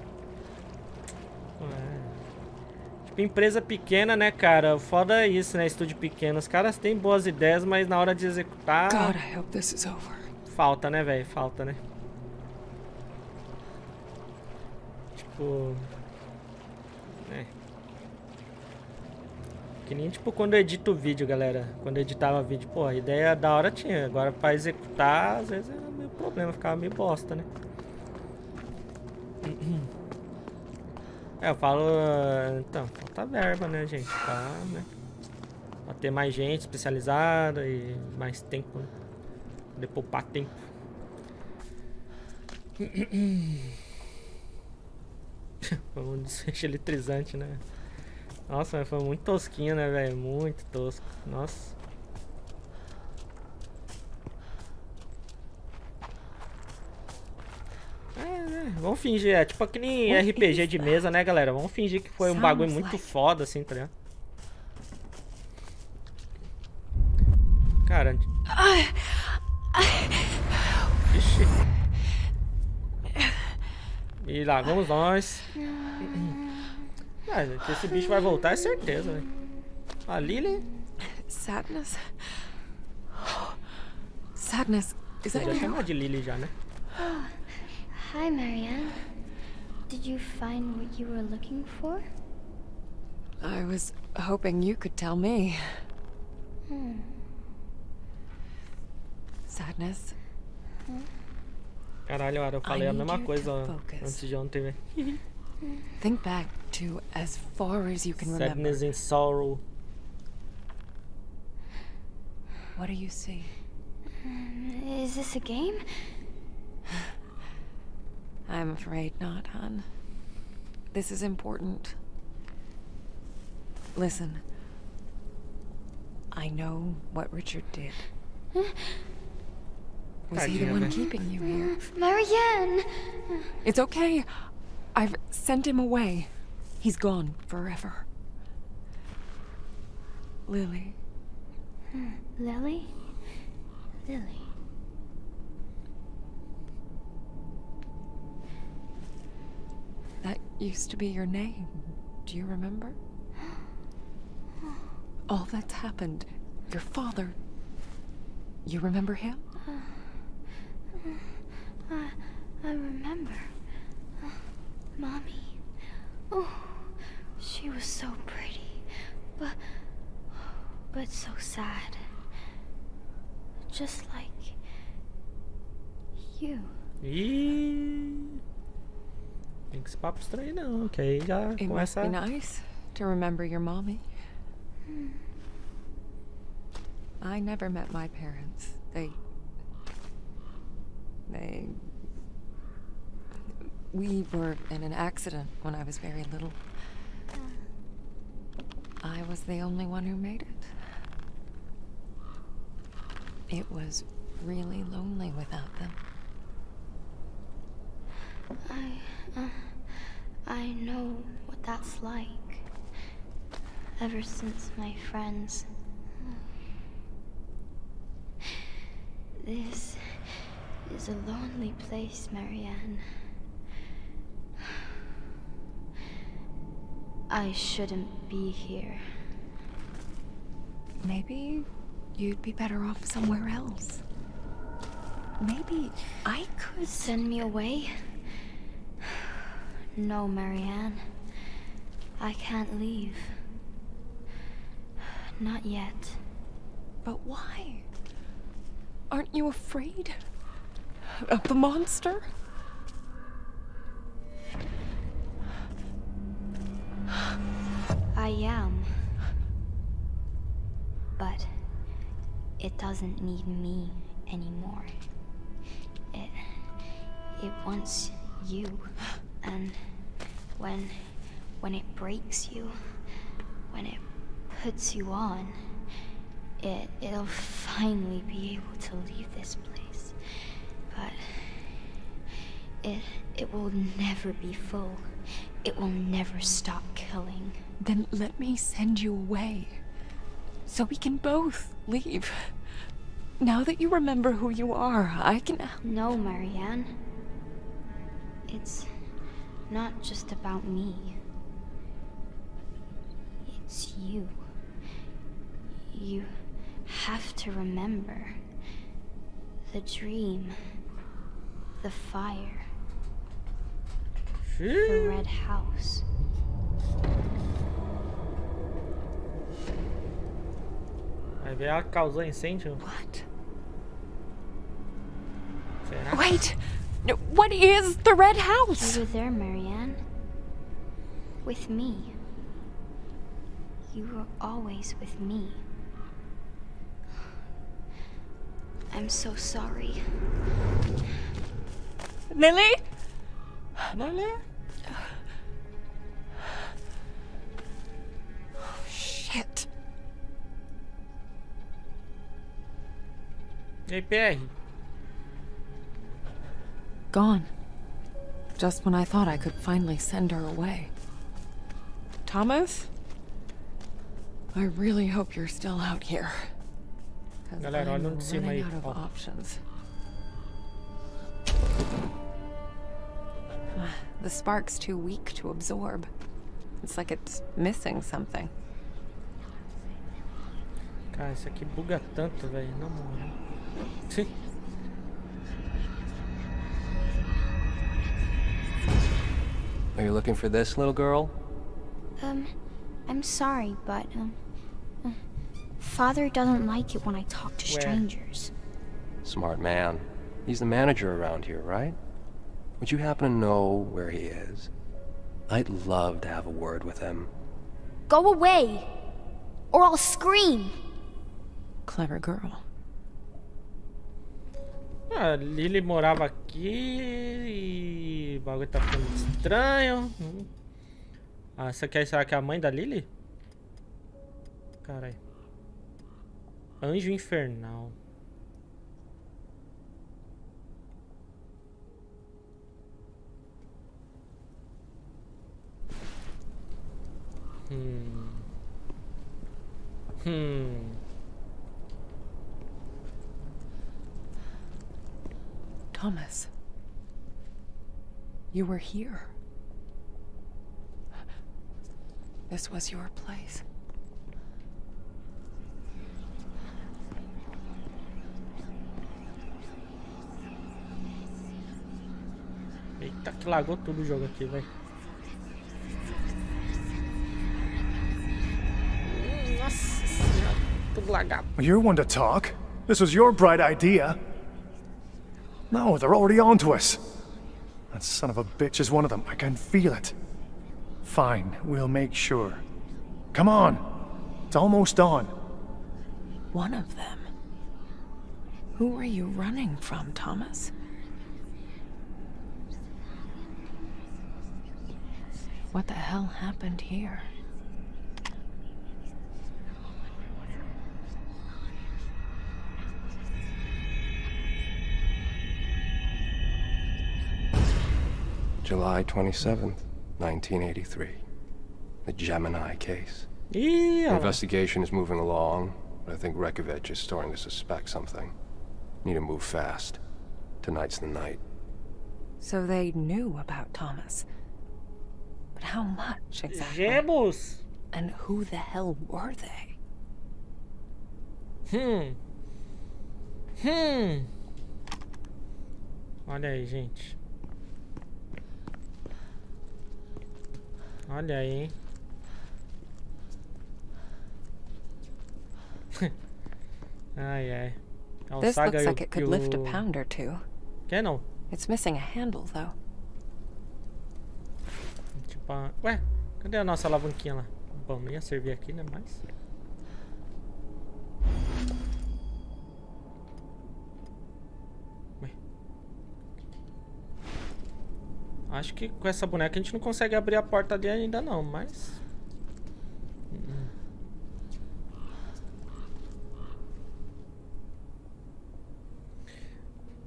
Tipo, empresa pequena, né, cara? O foda é isso, né? Estúdio pequeno. Os caras têm boas ideias, mas na hora de executar... God, I hope this is over. Falta, né, velho? Falta, né? Tipo... É. Que nem, tipo, quando eu edito vídeo, galera. Quando eu editava vídeo, pô, a ideia da hora tinha. Agora, pra executar, às vezes é meio problema. Ficava meio bosta, né? É, eu falo... Então, falta verba, né, gente? Pra, né? Pra ter mais gente especializada e mais tempo, né? Poder poupar tempo. Foi um desfecho eletrizante, né? Nossa, mas foi muito tosquinho, né, velho? Muito tosco. Nossa. É, é, vamos fingir, é tipo que nem R P G de mesa, né, galera? Vamos fingir que foi um bagulho muito foda, assim, tá ligado? Cara... Ixi. E lá vamos nós. Ah, que esse bicho vai voltar é certeza, velho. A Lily... Sadness? Sadness, is that Já you? chamou de Lily já, né? Oh, hi, Marianne. Did you find what you were looking for? I was hoping you could tell me. Hmm. Sadness. Caralho, Ara, eu falei a mesma coisa ó, antes de ontem, velho. Think back to as far as you can remember. Sadness and sorrow. What do you see? Um, is this a game? I'm afraid not, hon. This is important. Listen. I know what Richard did. Was he the one keeping you here? Marianne! It's okay. I've sent him away. He's gone forever. Lily. Lily? Lily. That used to be your name. Do you remember? All that's happened. Your father. You remember him? I, I remember. Uh, Mommy. Oh, she was so pretty, but, but so sad. Just like you. Ih, tem que esse papo estranho não, que aí já It must começa... be nice to remember your mommy. I never met my parents. They... They... We were in an accident when I was very little. I was the only one who made it. It was really lonely without them. I, uh, I know what that's like. Ever since my friends. This is a lonely place, Marianne. I shouldn't be here. Maybe you'd be better off somewhere else. Maybe I could... Send me away? No, Marianne. I can't leave. Not yet. But why? Aren't you afraid of the monster? I am. But it doesn't need me anymore. It it wants you. And when when it breaks you, when it puts you on, it it'll finally be able to leave this place. But it it will never be full. It will never stop killing. Then let me send you away. So we can both leave. Now that you remember who you are, I can... No, Marianne. It's not just about me. It's you. You have to remember. The dream. The fire. The red house. Vai ver, ela causou incêndio. What? Será? Wait! No, what is the red house? You were there, Marianne. With me. You were always with me. I'm so sorry. Lily? Lily? Shit. E aí, P R? Gone. Just when I thought I could finally send her away. Thomas? I really hope you're still out here. 'Cause Galera, olha I'm um de cima running aí, out of ó. options. The spark's too weak to absorb. It's like it's missing something. Cara, isso aqui buga tanto, velho. Na moral. Are you looking for this, little girl? Um, I'm sorry, but, um... uh, Father doesn't like it when I talk to Where? strangers. Smart man. He's the manager around here, right? Would you happen to know where he is? I'd love to have a word with him. Go away! Or I'll scream! Clever girl. Ah, a Lily morava aqui e o bagulho tá ficando estranho. Hum. Ah, essa aqui será que é a mãe da Lily? Caralho. Anjo infernal. Hum. Hum. Thomas. You were here. This was your place. Eita, que lagou tudo o jogo aqui, velho. Nossa senhora, tudo lagado. You're one to talk. This was your bright idea. No, they're already on to us. That son of a bitch is one of them. I can feel it. Fine, we'll make sure. Come on. It's almost dawn. One of them? Who are you running from, Thomas? What the hell happened here? July twenty-seventh, nineteen eighty-three. The Gemini case. Ih, The olha lá. investigation is moving along, but I think Rekovich is starting to suspect something. Need to move fast. Tonight's the night. So they knew about Thomas. But how much exactly? Gemos. And who the hell were they? Hum. Hum. Olha aí, gente. Olha aí, hein? Ai, ai. É o This Saga looks e o- like it could e lift a o- pound or two. Quer não? It's missing a handle, though. Tipo, a- ué, cadê a nossa alavanquinha lá? Bom, não ia servir aqui, né? Mas. Ué. Acho que com essa boneca a gente não consegue abrir a porta ali ainda não, mas. Hum.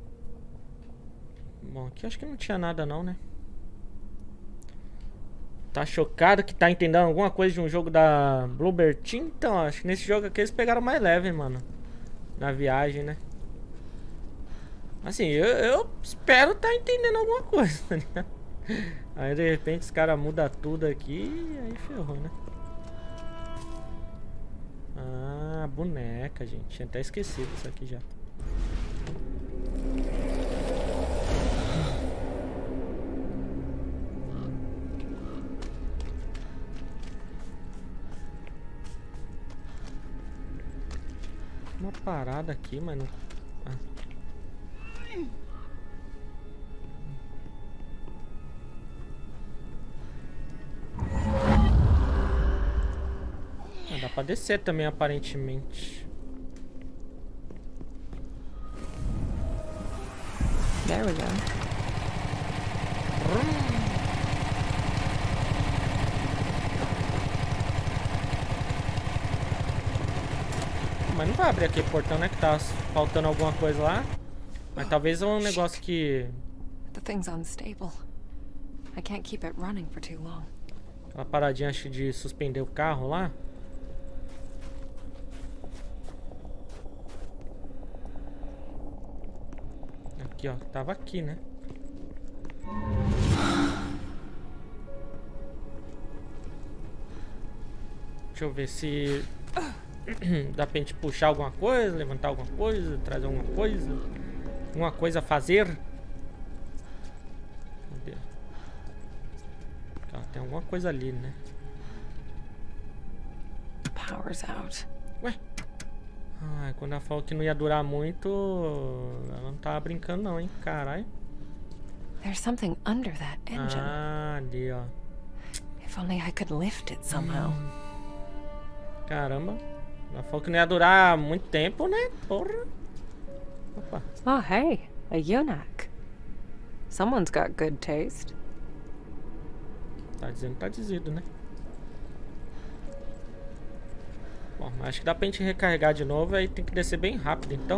Bom, aqui acho que não tinha nada não, né? Tá chocado que tá entendendo alguma coisa de um jogo da Bloober Team? Então, acho que nesse jogo aqui eles pegaram mais leve, mano. Na viagem, né? Assim, eu, eu espero tá entendendo alguma coisa, tá ligado? Aí de repente os caras mudam tudo aqui e aí ferrou, né? Ah, boneca, gente. Tinha até esquecido isso aqui já. Uma parada aqui, mas não... Ah. Ah, dá pra descer também, aparentemente. There we go. Mas não vai abrir aquele portão, né? Que tá faltando alguma coisa lá. Mas talvez é um negócio que... The thing's unstable. I can't keep it running for too long. Aquela paradinha, acho, de suspender o carro lá. Aqui, ó. Tava aqui, né? Deixa eu ver se... dá pra gente puxar alguma coisa, levantar alguma coisa, trazer alguma coisa. Alguma coisa a fazer. Cadê? Ah, tem alguma coisa ali, né? Power's out. Ué? Ai, quando ela falou que não ia durar muito, ela não tava brincando não, hein? Caralho. There's something under that engine. Ah, ali, ó. If only I could lift it somehow. Caramba. Ela falou que não ia durar muito tempo, né? Porra. Opa. Oh, hey. A eunuch. Someone's got good taste. Tá dizendo, tá dizido, né? Bom, acho que dá pra gente recarregar de novo. Aí tem que descer bem rápido, então.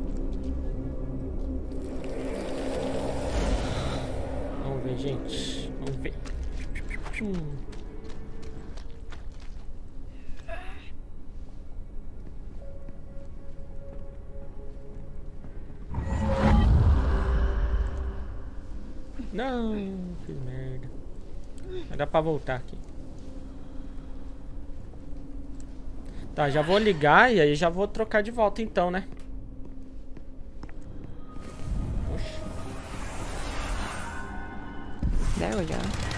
Vamos ver, gente. Vamos ver. Hum. Não, fiz merda. Vai dar pra voltar aqui. Tá, já vou ligar e aí já vou trocar de volta então, né? Oxi. There we go.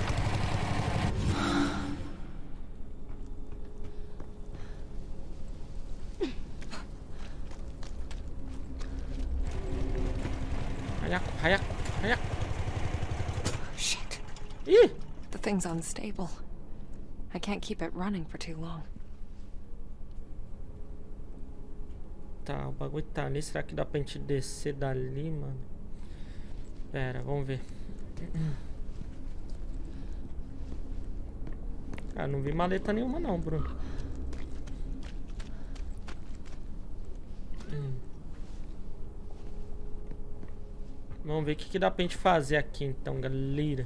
Hayaku, hayaku, hayaku. Shit. Ih! The thing's unstable. I can't keep it running for too long. Tá, o bagulho tá ali. Será que dá pra gente descer dali, mano? Pera, vamos ver. Ah, não vi maleta nenhuma não, Bruno. Hum. Vamos ver o que, que dá pra gente fazer aqui então, galera.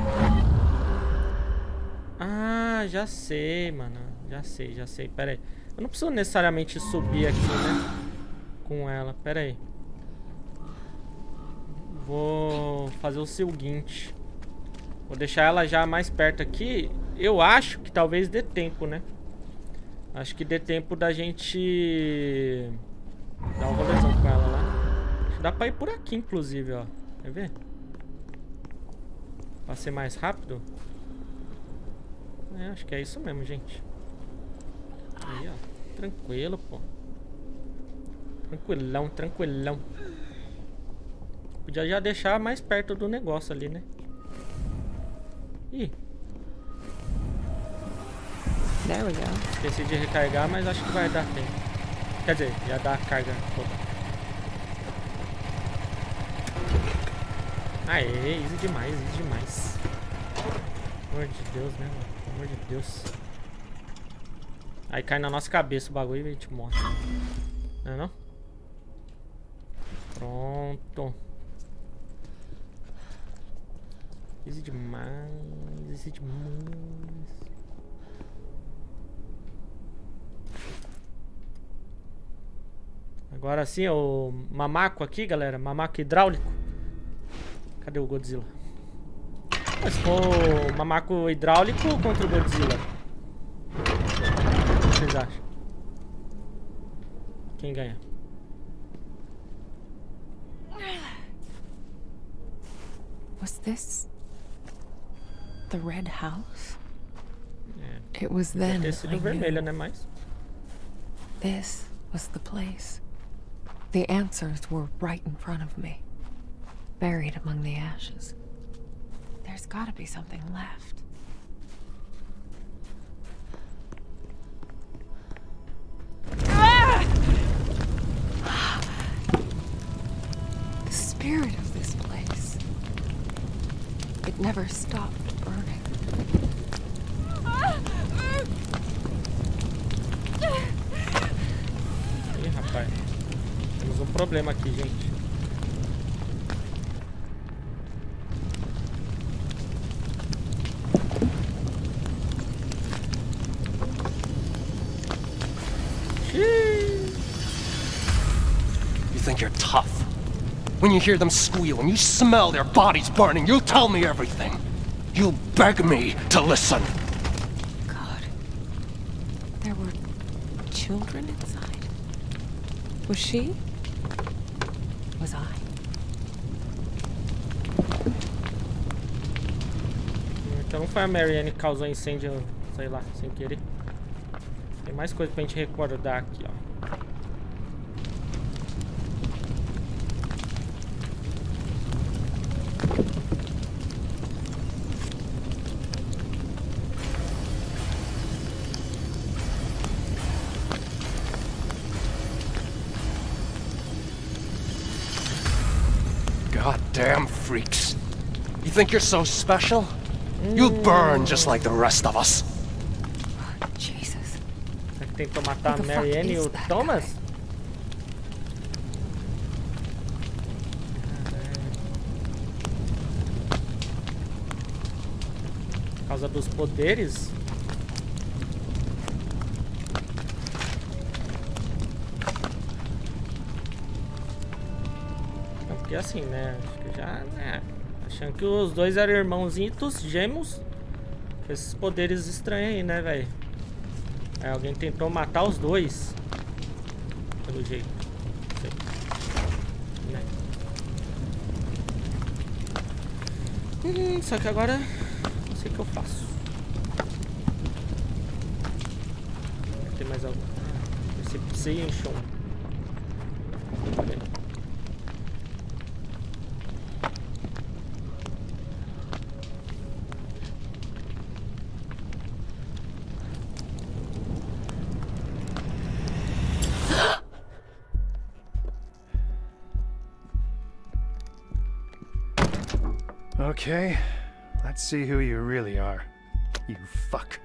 Ah, já sei, mano. Já sei, já sei. Pera aí. Eu não preciso necessariamente subir aqui, né? Com ela. Pera aí. Vou fazer o seguinte. Vou deixar ela já mais perto aqui. Eu acho que talvez dê tempo, né? Acho que dê tempo da gente dar um rolezão com ela lá. Acho que dá pra ir por aqui, inclusive, ó. Quer ver? Pra ser mais rápido. É, acho que é isso mesmo, gente. Aí, ó. Tranquilo, pô. Tranquilão, tranquilão. Podia já deixar mais perto do negócio ali, né? Ih. There we go. Esqueci de recarregar, mas acho que vai dar tempo. Quer dizer, já dá a carga toda. Aê, easy demais, easy demais. Pelo amor de Deus, né, mano? Pelo amor de Deus. Aí cai na nossa cabeça o bagulho e a gente morre. Não é não? Pronto. Easy demais, easy demais. Agora sim, o mamaco aqui, galera. Mamaco hidráulico. Cadê o Godzilla? Mas se for o mamaco hidráulico contra o Godzilla? O que vocês acham? Quem ganha? Was this the red house? É. It was then Ter I sido vermelha, knew. né? Mas This was the place. The answers were right in front of me, buried among the ashes. There's gotta be something left. The spirit of this place. It never stopped burning. Ih, rapaz. Temos um problema aqui, gente. You think you're tough? When you hear them squeal, when you smell their bodies burning, you'll tell me everything. You'll beg me to listen. God. There were children inside. Was she? Was I? Então não foi a Marianne que causou incêndio, sei lá, sem querer. Tem mais coisa pra gente recordar aqui, ó. Goddamn freaks. You think you're so special? You'll burn just like the rest of us. Jesus. Será que tentou matar a Who the fuck Marianne e is o that Thomas? guy? Por causa dos poderes? Não, porque assim, né? Acho que já, né? Achando que os dois eram irmãozinhos gêmeos. Com esses poderes estranhos aí, né, velho? Aí alguém tentou matar os dois. Pelo jeito. Não sei. Né? Hum, só que agora não sei o que eu faço. Vai ter mais algum? Perception. Cadê? Okay, let's see who you really are. You fuck.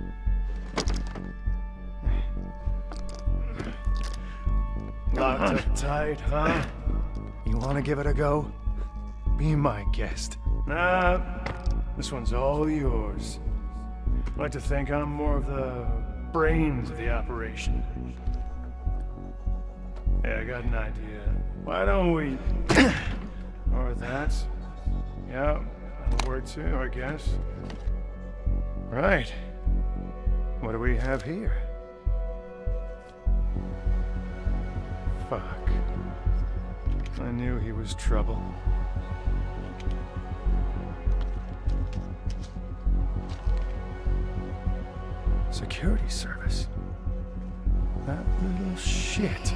Locked up tight, huh? You wanna give it a go? Be my guest. Nah, this one's all yours. I like to think I'm more of the brains of the operation. Yeah, I got an idea. Why don't we... or that. Yeah, that'll work too, I guess. Right. What do we have here? Fuck. I knew he was trouble. Security service. That little shit.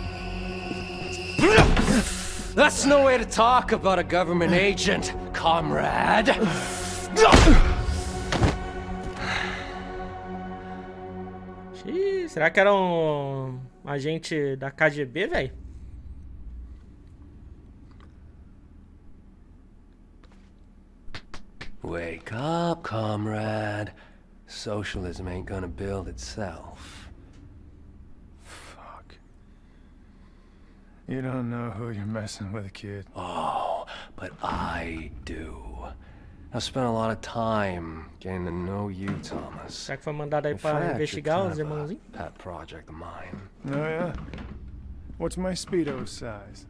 That's no way to talk about a government agent, comrade. Xiii, será que era um agente da K G B, velho? Wake up, comrade. Socialism ain't gonna build itself. Fuck. You don't know who you're messing with, kid. Oh, but I do. I've spent a lot of time getting to know you, Thomas. Será que foi mandado aí In pra fact, you're investigar kind os of a irmãozinhos? pet project of mine. Oh, yeah? What's my Speedo size?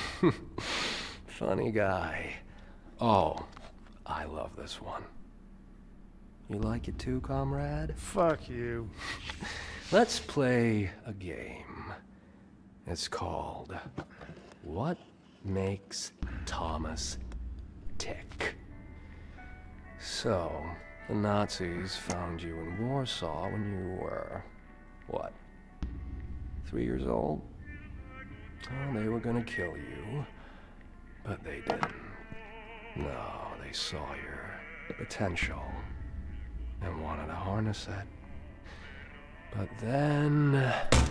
Funny guy. Oh, I love this one. You like it too, comrade? Fuck you. Let's play a game. It's called What Makes Thomas Tick? So, the Nazis found you in Warsaw when you were, what, three years old? Well, they were gonna kill you, but they didn't. No, they saw your potential and wanted to harness it. But then...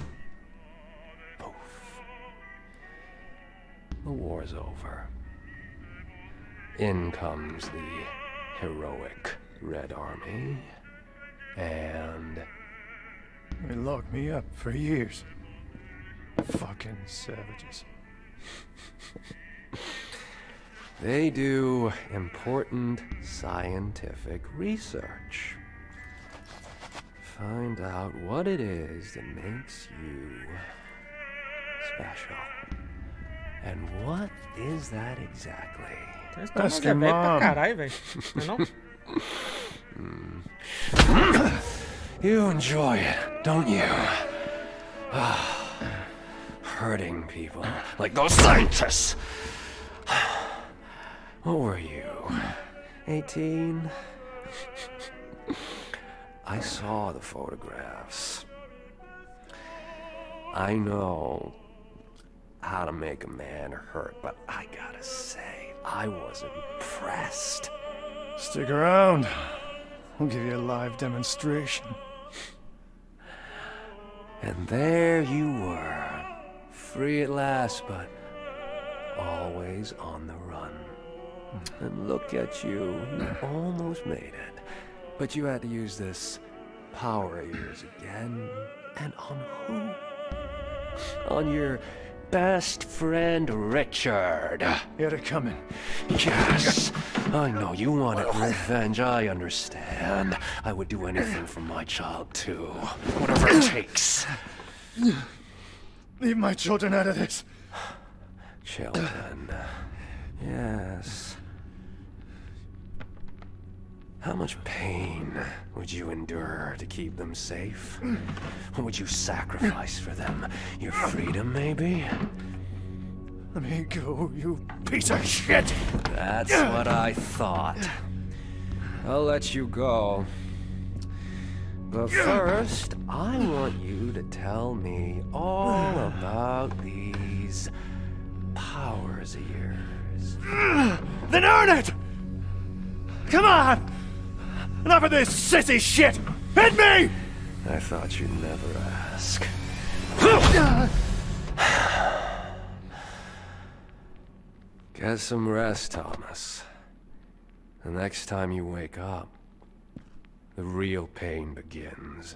poof. The war's over. In comes the heroic Red Army, and... They locked me up for years. Fucking savages. they do important scientific research. Find out what it is that makes you special. And what is that exactly? Thomas é velho pra caralho, velho. Não é não? You enjoy it, don't you? Hurting people like those scientists. What were you? eighteen? I saw the photographs. I know how to make a man hurt, but I gotta say, I was impressed. Stick around. I'll give you a live demonstration. And there you were, free at last, but always on the run. And look at you, you almost made it. But you had to use this power of yours again. And on who? On your best friend, Richard. You had it coming. Yes. I know you wanted revenge, I understand. I would do anything for my child, too. Whatever it takes. Leave my children out of this. Children. Yes. How much pain would you endure to keep them safe? What would you sacrifice for them? Your freedom, maybe? Let me go, you piece of shit! That's what I thought. I'll let you go. But first, I want you to tell me all about these powers of yours. Then earn it! Come on! Enough of this sissy shit! Hit me! I thought you'd never ask. Get some rest, Thomas. The next time you wake up, the real pain begins.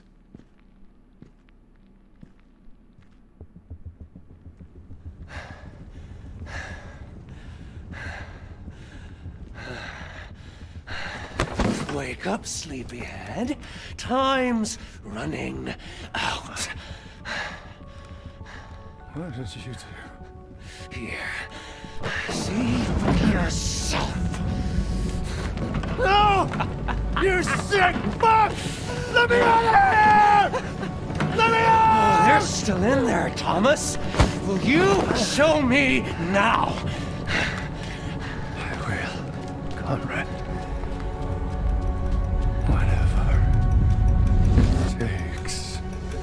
Wake up, sleepyhead. Time's running out. What did you do? Here. See for yourself. No! You sick fuck! Let me out of here! Let me out! Oh, they're still in there, Thomas. Will you show me now? I will, Conrad. Whatever it takes.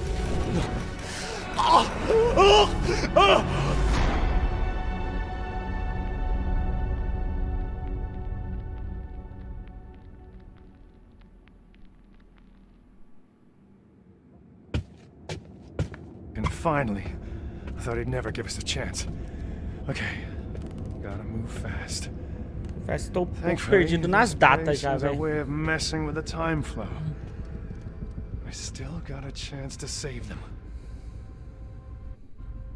And finally, I thought he'd never give us a chance. Okay, gotta move fast. Estou um pouco Thankfully, perdido nas this datas place já, has a velho. way of messing with the time flow. I still got a chance to save them.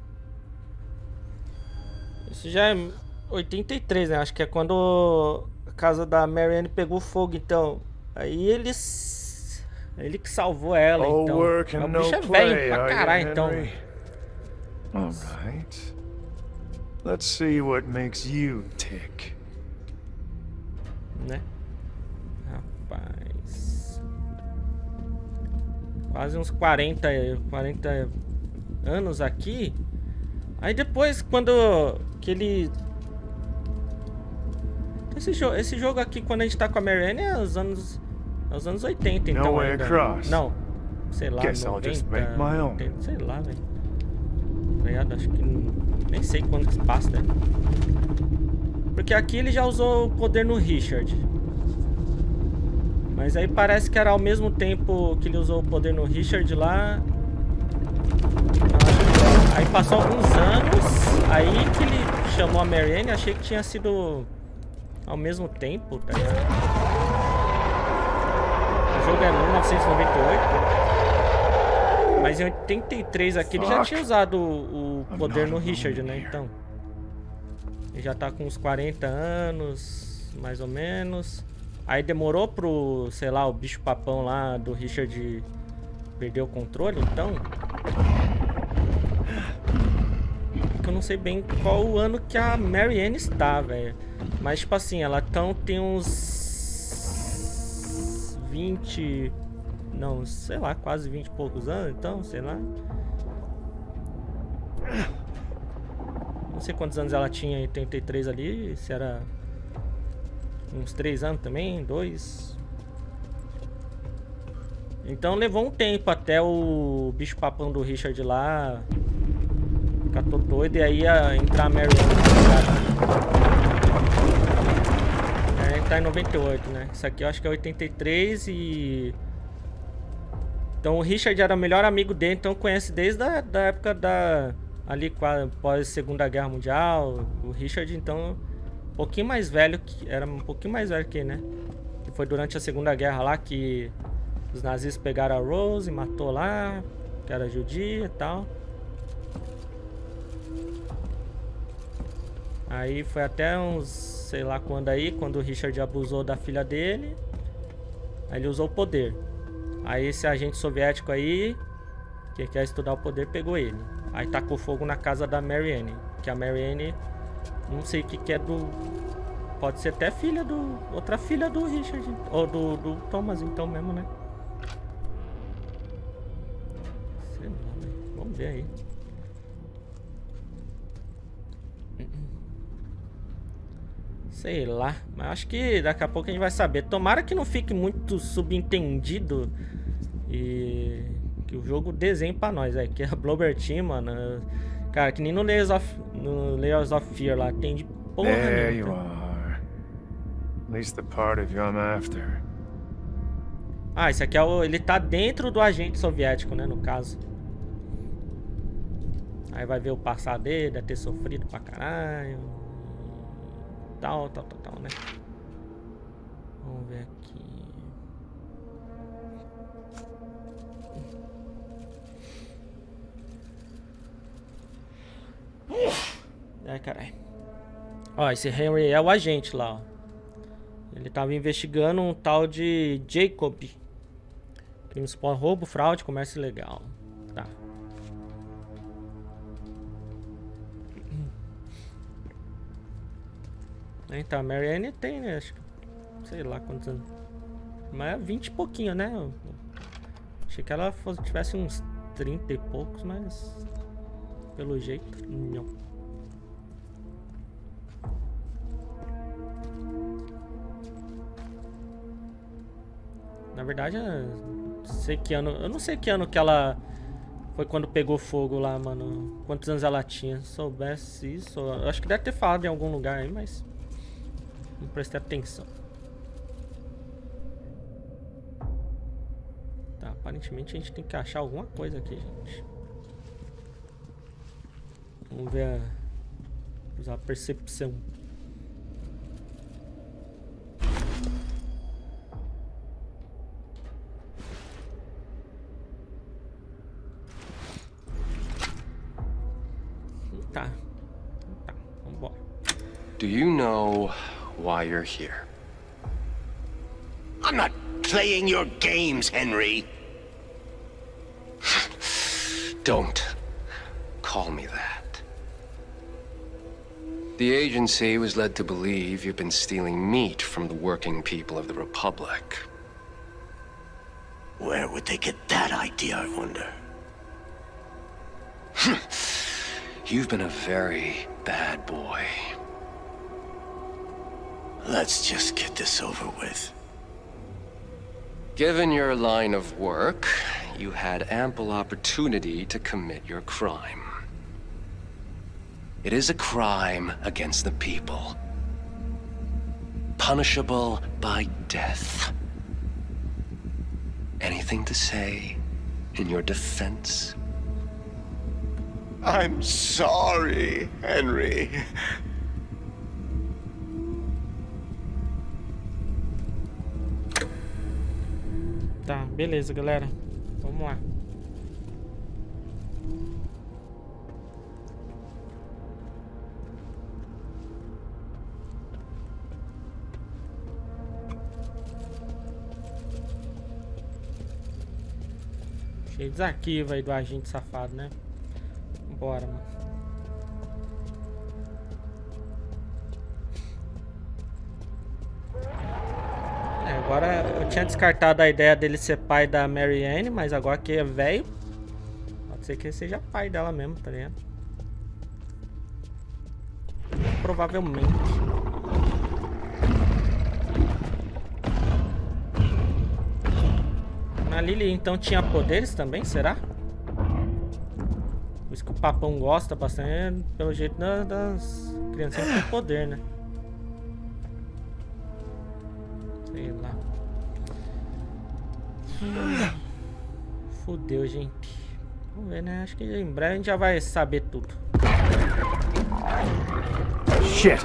Isso já é oitenta e três, né? Acho que é quando casa da Marianne pegou fogo, então. Aí eles... Ele que salvou ela, All então. work O and bicho no é play, velho pra are you, caralho, então. Henry? All right. Let's see what makes you tick. Né? Rapaz... Quase uns quarenta, quarenta anos aqui. Aí depois, quando... Que ele... Esse, jo esse jogo aqui, quando a gente tá com a Marianne, é os anos... É os anos oitenta, então. No way ainda. across. Não. Sei lá, Guess I'll just make noventa, my own. oitenta, sei lá, velho. Tá ligado? Acho que... Nem sei quando que se passa, né? Porque aqui ele já usou o poder no Richard. Mas aí parece que era ao mesmo tempo que ele usou o poder no Richard lá. Aí passou alguns anos. Aí que ele chamou a Marianne. Achei que tinha sido ao mesmo tempo, tá ligado? O jogo é mil novecentos e noventa e oito. Mas em oitenta e três aqui ele já tinha usado o, o poder no Richard, né? Então. Ele já tá com uns quarenta anos, mais ou menos. Aí demorou pro, sei lá, o bicho papão lá do Richard perder o controle, então. Eu não sei bem qual o ano que a Marianne está, velho. Mas, tipo assim, ela tão, tem uns vinte... Não, sei lá, quase vinte e poucos anos, então, sei lá. Não sei quantos anos ela tinha em oitenta e três ali, se era... Uns três anos também, dois. Então levou um tempo até o bicho papão do Richard lá ficar todo doido e aí ia entrar a Marianne. É, tá em noventa e oito, né? Isso aqui eu acho que é oitenta e três e... Então o Richard era o melhor amigo dele, então conhece desde a da época da... Ali após Segunda Guerra Mundial. O Richard, então... Um pouquinho mais velho, que era um pouquinho mais velho que, né? Que foi durante a Segunda Guerra lá que os nazistas pegaram a Rose e matou lá, que era judia e tal. Aí foi até uns, sei lá quando aí, quando o Richard abusou da filha dele. Aí ele usou o poder. Aí esse agente soviético aí, que quer estudar o poder, pegou ele. Aí tacou fogo na casa da Marianne, que a Marianne... Não sei o que que é do... Pode ser até filha do... Outra filha do Richard. Ou do, do Thomas, então mesmo, né? Sei lá, né? Vamos ver aí. Sei lá. Mas acho que daqui a pouco a gente vai saber. Tomara que não fique muito subentendido. E... Que o jogo desenhe pra nós. É que a Bloober Team, mano... Cara, que nem no Layers of, no Layers of Fear lá, tem de porra There nenhuma. you are. At least the part of you I'm after. Ah, esse aqui é o... Ele tá dentro do agente soviético, né, no caso. Aí vai ver o passado dele, deve ter sofrido pra caralho. Tal, tal, tal, tal, né. Vamos ver aqui. Ai, caralho. Ó, esse Henry é o agente lá, ó. Ele tava investigando um tal de Jacob. Crimes por roubo, fraude, comércio ilegal. Tá. Então, a Marianne tem, né? Acho que... Sei lá quantos anos. Mas é vinte e pouquinho, né? Eu achei que ela fosse, tivesse uns trinta e poucos, mas... Pelo jeito, não. Na verdade, eu sei que ano, eu não sei que ano que ela foi quando pegou fogo lá, mano. Quantos anos ela tinha? Se soubesse isso, eu acho que deve ter falado em algum lugar aí, mas não prestei atenção. Tá, aparentemente a gente tem que achar alguma coisa aqui, gente. Vamos ver a... usar a percepção. Tá. Tá, vambora. Do you know why you're here? I'm not playing your games, Henry. Don't call me that. The agency was led to believe you've been stealing meat from the working people of the Republic. Where would they get that idea, I wonder? You've been a very bad boy. Let's just get this over with. Given your line of work, you had ample opportunity to commit your crime. It is a crime against the people, punishable by death. Anything to say in your defense? I'm sorry, Henry. Tá, beleza, galera. Vamos lá. Cheio de desarquivo aí do agente safado, né? Bora, mano. É, agora eu tinha descartado a ideia dele ser pai da Mary Ann, mas agora que é velho, pode ser que ele seja pai dela mesmo, tá ligado? Provavelmente. A Lily então tinha poderes também, será? Por isso que o papão gosta bastante, pelo jeito da, das criancinhas com poder, né? Sei lá. Hum, fudeu, gente. Vamos ver, né? Acho que em breve a gente já vai saber tudo. Shit!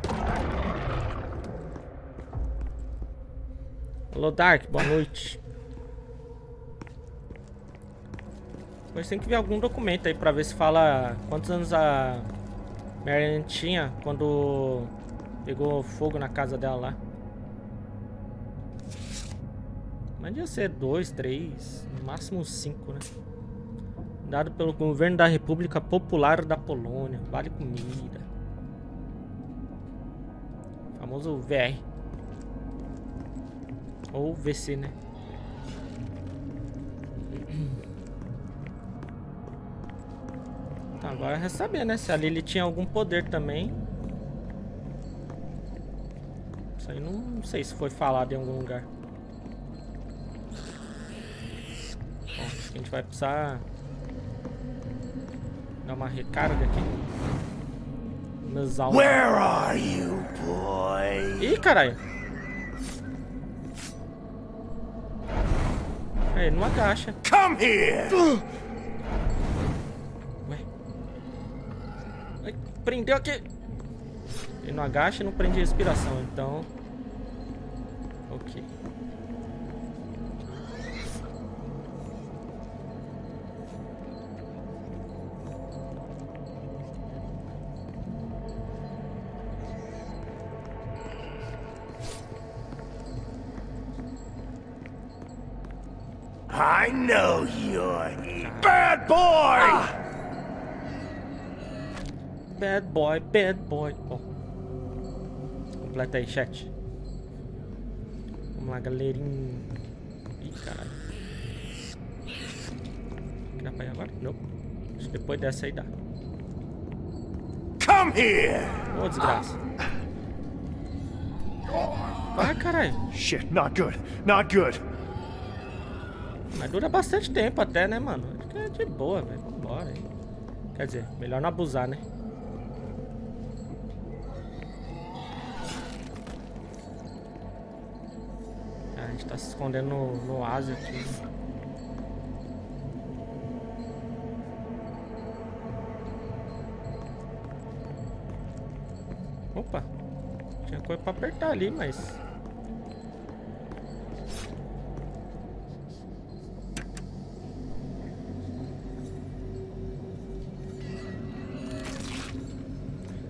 Alô, Dark, boa noite. Depois tem que ver algum documento aí pra ver se fala quantos anos a Mary Ann tinha quando pegou fogo na casa dela lá. Mas ia ser dois, três, no máximo cinco, né? Dado pelo governo da República Popular da Polônia. Vale comida. Famoso V R. Ou V C, né? Tá, agora é saber, né? Se a Lily tinha algum poder também. Isso aí não, não sei se foi falado em algum lugar. Bom, acho que a gente vai precisar dar uma recarga aqui. Meus alvos. Where are you, boy? Ih, caralho. Ele não agacha. Come here! Prendeu aqui. Ele não agacha e não prende a respiração, então. Ok. I know you're bad boy! Ah. Bad boy, bad boy. Bom. Completa aí, chat. Vamos lá, galerinha. Ih, caralho. Dá pra ir agora? Não. Acho que depois dessa aí dá. Come here! Ô, desgraça. Vai, caralho. Shit, not good. Not good. Mas dura bastante tempo até, né, mano? Acho que é de boa, velho. Vambora aí. Quer dizer, melhor não abusar, né? A gente tá se escondendo no, no oásis aqui. Opa! Tinha coisa pra apertar ali, mas...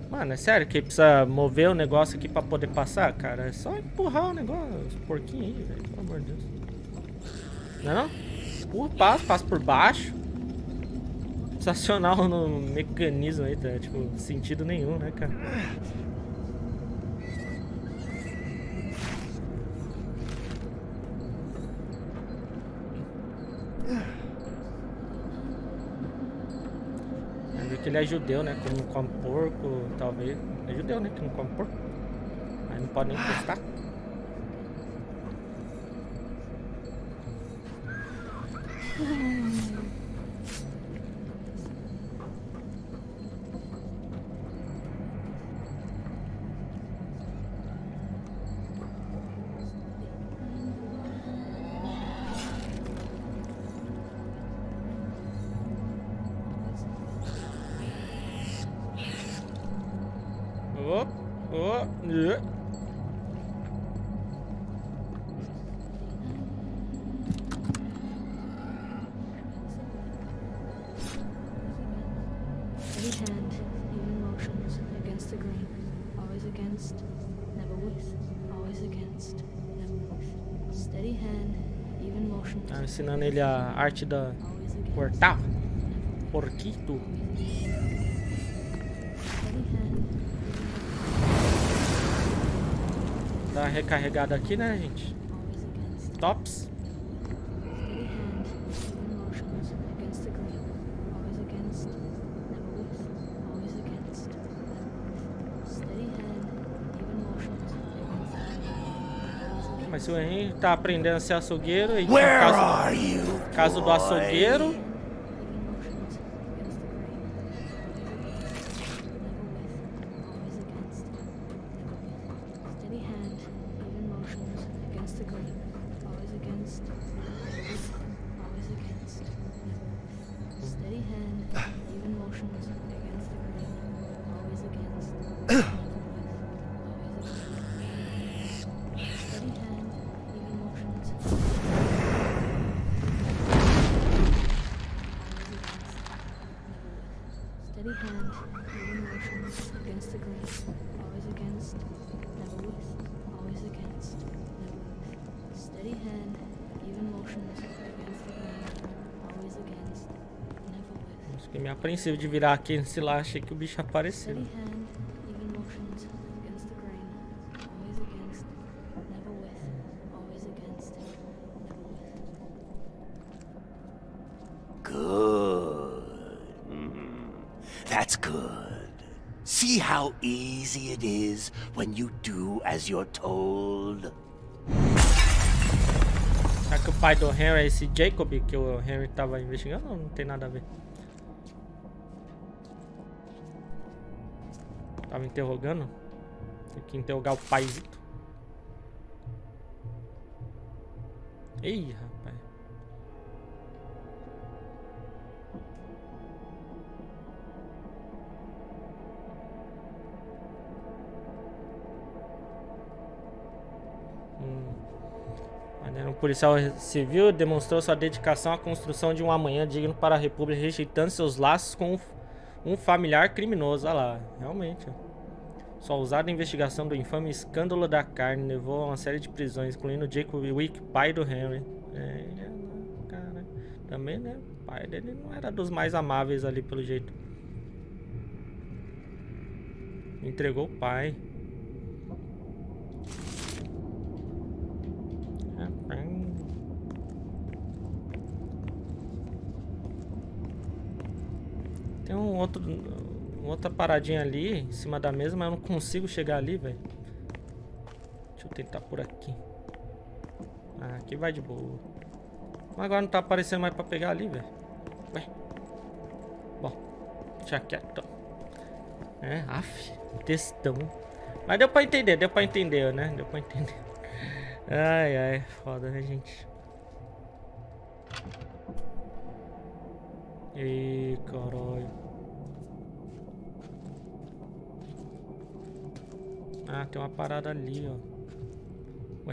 Mano, é sério que precisa mover o negócio aqui pra poder passar, cara? É só empurrar o negócio, os porquinhos aí, velho. Pelo amor de Deus. Não é não? Empurra, passa, passa por baixo. Sensacional no mecanismo aí, tá? Tipo, sentido nenhum, né, cara? Que ele é judeu, né? Que não come porco, talvez. É judeu, né? Que não come porco. Aí não pode nem encostar. Oh, oh, yeah. Steady hand, even motions against the grain. Always against, never with. Always against, never with. Steady hand, even motions. Tá ensinando ele a arte da cortar porquito. Dá uma recarregada aqui, né, gente? Tops. Mas se o Henry tá aprendendo a ser açougueiro, e caso, caso do açougueiro. Steady hand, even motions against the grain. Always against, never with. Always against, never with. Steady hand, even motions against the grain. Always against, never with. Fiquei apreensivo de virar aqui nesse lá, achei que o bicho apareceu. Steady hand, even motions against the grain. Always against, never with. Always against, never with. Good. Mm, that's good. See how easy it is when you do as you're told? Será que o pai do Henry é esse Jacob que o Henry tava investigando ou não tem nada a ver? Tava interrogando? Tem que interrogar o paizito. Ih, rapaz. Hum. Um policial civil demonstrou sua dedicação à construção de um amanhã digno para a República, rejeitando seus laços com um familiar criminoso. Olha lá, realmente. Só usado na investigação do infame escândalo da carne levou a uma série de prisões, incluindo Jacob Wick, pai do Henry. É, cara, também, né? O pai dele não era dos mais amáveis ali, pelo jeito. Entregou o pai. Tem um outro, uma outra paradinha ali em cima da mesa, mas eu não consigo chegar ali, velho. Deixa eu tentar por aqui. Ah, aqui vai de boa. Mas agora não tá aparecendo mais pra pegar ali, velho. Ué. Bom, deixa quieto. É, af, textão. Mas deu pra entender, deu pra entender, né? Deu pra entender. Ai, ai, foda, né, gente? Ih, caralho. Ah, tem uma parada ali, ó. Ué.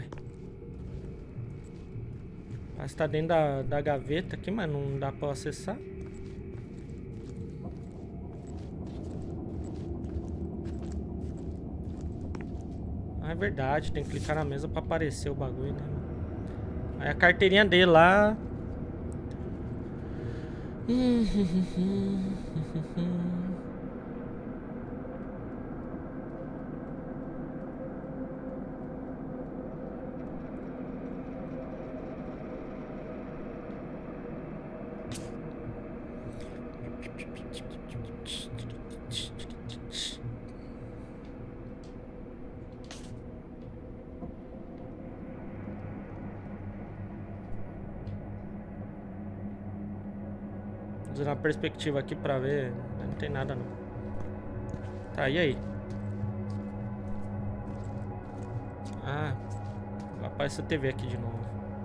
Parece que tá dentro da, da gaveta aqui, mas não dá pra acessar. Ah, é verdade, tem que clicar na mesa pra aparecer o bagulho, né? Aí a carteirinha dele lá. Usando a perspectiva aqui pra ver, não tem nada não. Tá, e aí? Ah, aparece a T V aqui de novo.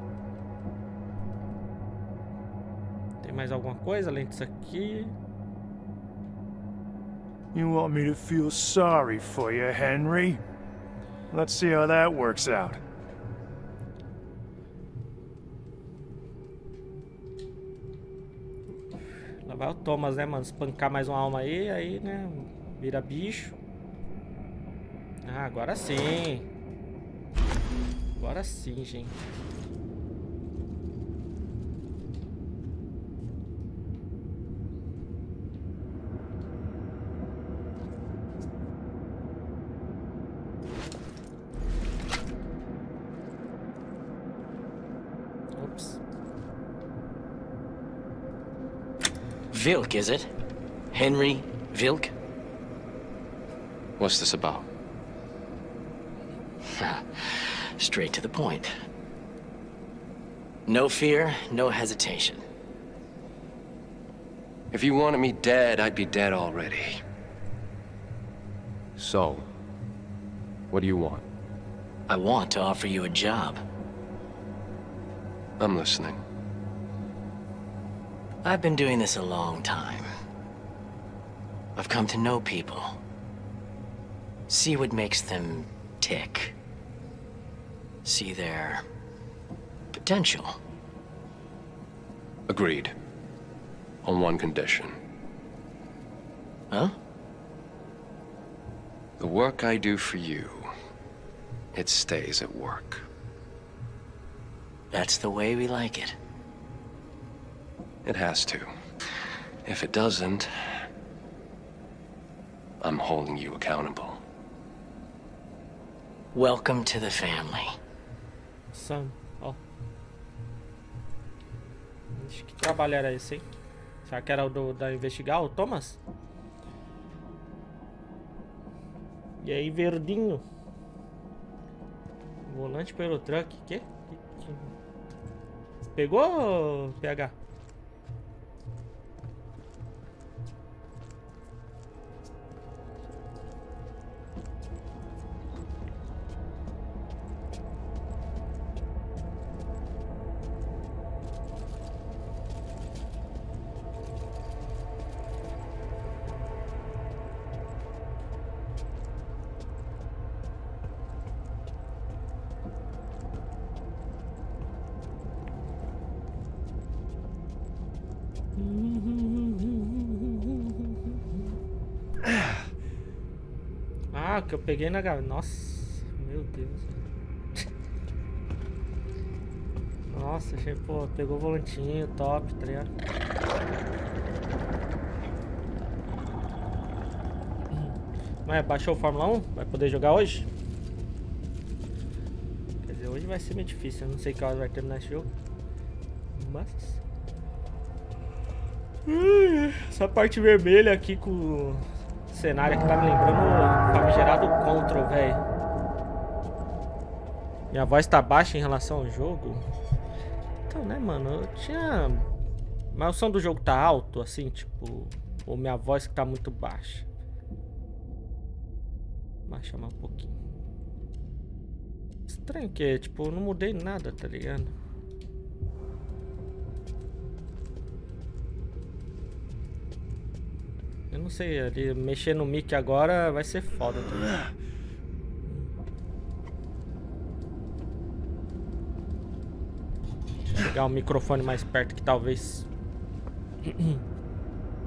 Tem mais alguma coisa além disso aqui? You want me to feel sorry for you, Henry? Let's see how that works out. Lá vai o Thomas, né, mano? Espancar mais uma alma aí, aí, né? Vira bicho. Ah, agora sim. Agora sim, gente. Ops. Vilk, is it? Henry Vilk? What's this about? Straight to the point. No fear, no hesitation. If you wanted me dead, I'd be dead already. So, what do you want? I want to offer you a job. I'm listening. I've been doing this a long time. I've come to know people. See what makes them tick. See their potential. Agreed. On one condition. Huh? The work I do for you, it stays at work. That's the way we like it. It has to. If it doesn't, I'm holding you accountable. Welcome to the family. Sam, ó. Acho que trabalho era esse, hein? Será que era o do, da investigar, o Thomas? E aí, verdinho. Volante pelo truck. Que? Pegou, P H? Ah, que eu peguei na gaveta. Nossa, meu Deus. Nossa, achei, pô, pegou o volantinho, top, tá ligado? Mas baixou o Fórmula um? Vai poder jogar hoje? Quer dizer, hoje vai ser meio difícil, eu não sei que hora vai terminar esse jogo. Mas... essa parte vermelha aqui com o cenário que tá me lembrando o famigerado Control, velho. Minha voz tá baixa em relação ao jogo. Então, né, mano, eu tinha... Mas o som do jogo tá alto, assim, tipo... Ou minha voz que tá muito baixa. Baixa mais um pouquinho. Estranho que, tipo, eu não mudei nada, tá ligado? Eu não sei, ali, mexer no mic agora vai ser foda também. Deixa eu pegar o microfone mais perto que talvez...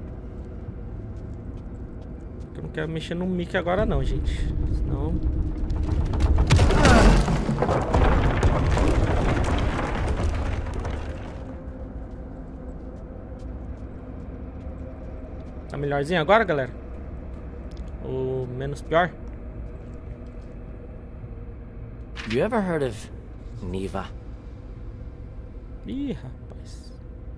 Eu não quero mexer no mic agora não, gente. Senão Tá melhorzinho agora, galera? Ou menos pior? You ever heard of Neva? Ih, rapaz.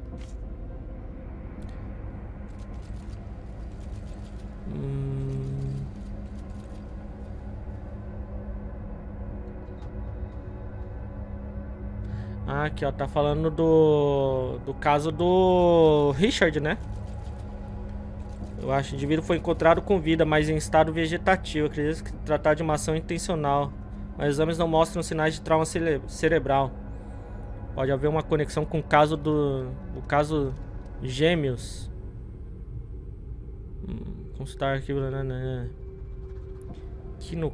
Hum... Ah, aqui ó, tá falando do do caso do Richard, né? Eu acho que o indivíduo foi encontrado com vida, mas em estado vegetativo. Acredito que tratar de uma ação intencional. Mas exames não mostram sinais de trauma cere cerebral. Pode haver uma conexão com o caso do... o caso Gêmeos. Hum, consultar arquivo... Aqui no...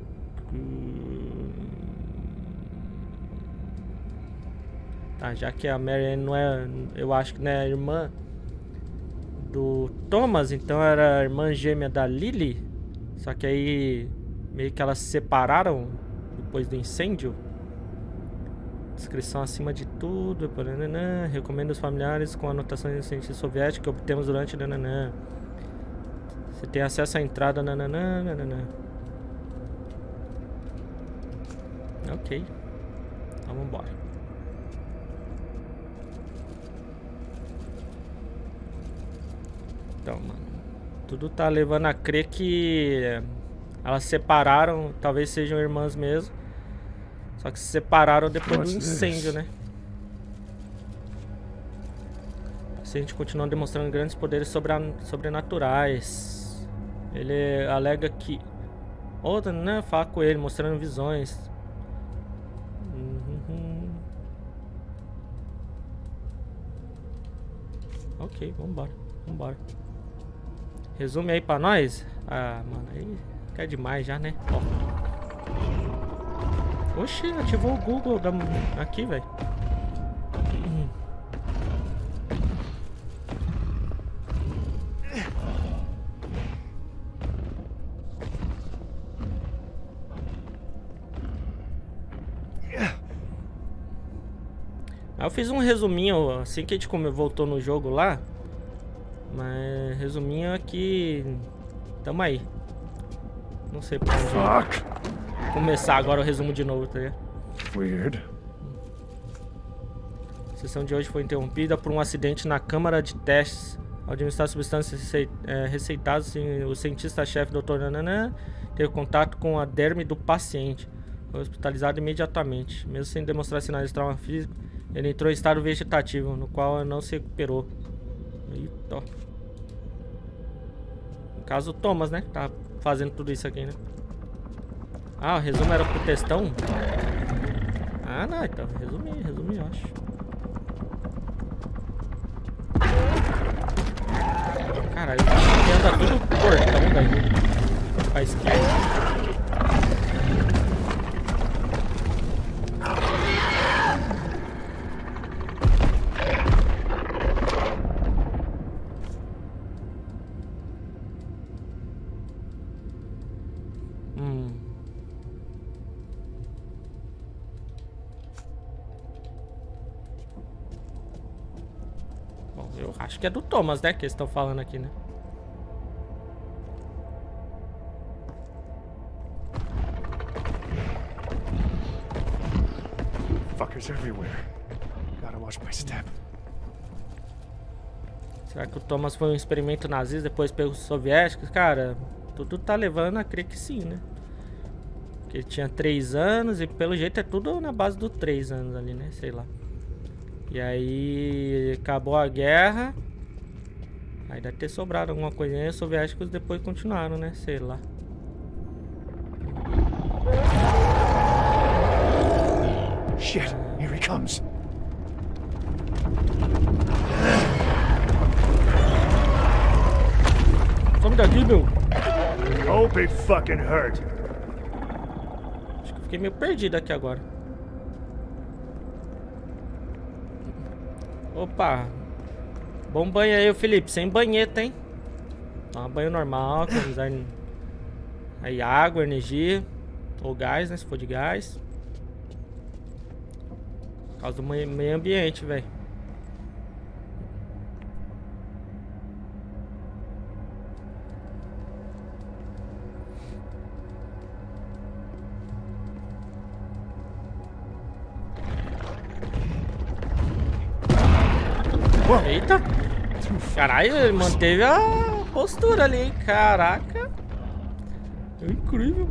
Tá, já que a Mary não é... Eu acho que não é irmã do Thomas, então era a irmã gêmea da Lily. Só que aí meio que elas se separaram depois do incêndio. Descrição acima de tudo. Nananã. Recomendo os familiares com anotações do cientista soviético que obtemos durante. Nananã. Você tem acesso à entrada. Nananã, nananã. Ok. Então vambora. Então, mano, tudo tá levando a crer que elas se separaram, talvez sejam irmãs mesmo. Só que se separaram depois do incêndio, né? O paciente continua demonstrando grandes poderes sobrenaturais. Ele alega que... Outra, né? Fala com ele, mostrando visões. Uhum. Ok, vambora, vambora. Resume aí pra nós. Ah, mano, aí quer demais já, né? Ó. Oxi, ativou o Google da... aqui, velho. Hum. Aí eu fiz um resuminho assim que a gente voltou no jogo lá. Mas resuminho aqui. Tamo aí. Não sei pra onde Fuck. começar agora o resumo de novo, tá ligado? Weird. A sessão de hoje foi interrompida por um acidente na câmara de testes. Ao administrar substâncias recei é, receitadas, o cientista-chefe doutor Nananã teve contato com a derme do paciente. Foi hospitalizado imediatamente. Mesmo sem demonstrar sinais de trauma físico, ele entrou em estado vegetativo, no qual não se recuperou. Eita. No caso, o Thomas, né? Tá fazendo tudo isso aqui, né? Ah, o resumo era pro textão? Ah, não, então. Resumi, resumi, eu acho. Caralho, aqui anda tudo portão, velho. Pra esquerda. Acho que é do Thomas, né? Que eles estão falando aqui, né? Fuckers everywhere. Gotta watch my step. Será que o Thomas foi um experimento nazista depois pelos soviéticos? Cara, tudo tá levando a crer que sim, né? Porque ele tinha três anos e pelo jeito é tudo na base dos três anos ali, né? Sei lá. E aí acabou a guerra. Aí deve ter sobrado alguma coisinha. E os soviéticos depois continuaram, né? Sei lá. Shit, here he comes. Some daqui, meu. Hope it fucking hurt. Acho que eu fiquei meio perdido aqui agora. Opa. Bom banho aí, Felipe. Sem banheta, hein? Toma banho normal, usar aí água, energia. Ou gás, né? Se for de gás. Por causa do meio ambiente, velho. Eita! Caralho, ele manteve a postura ali, hein? Caraca! É incrível!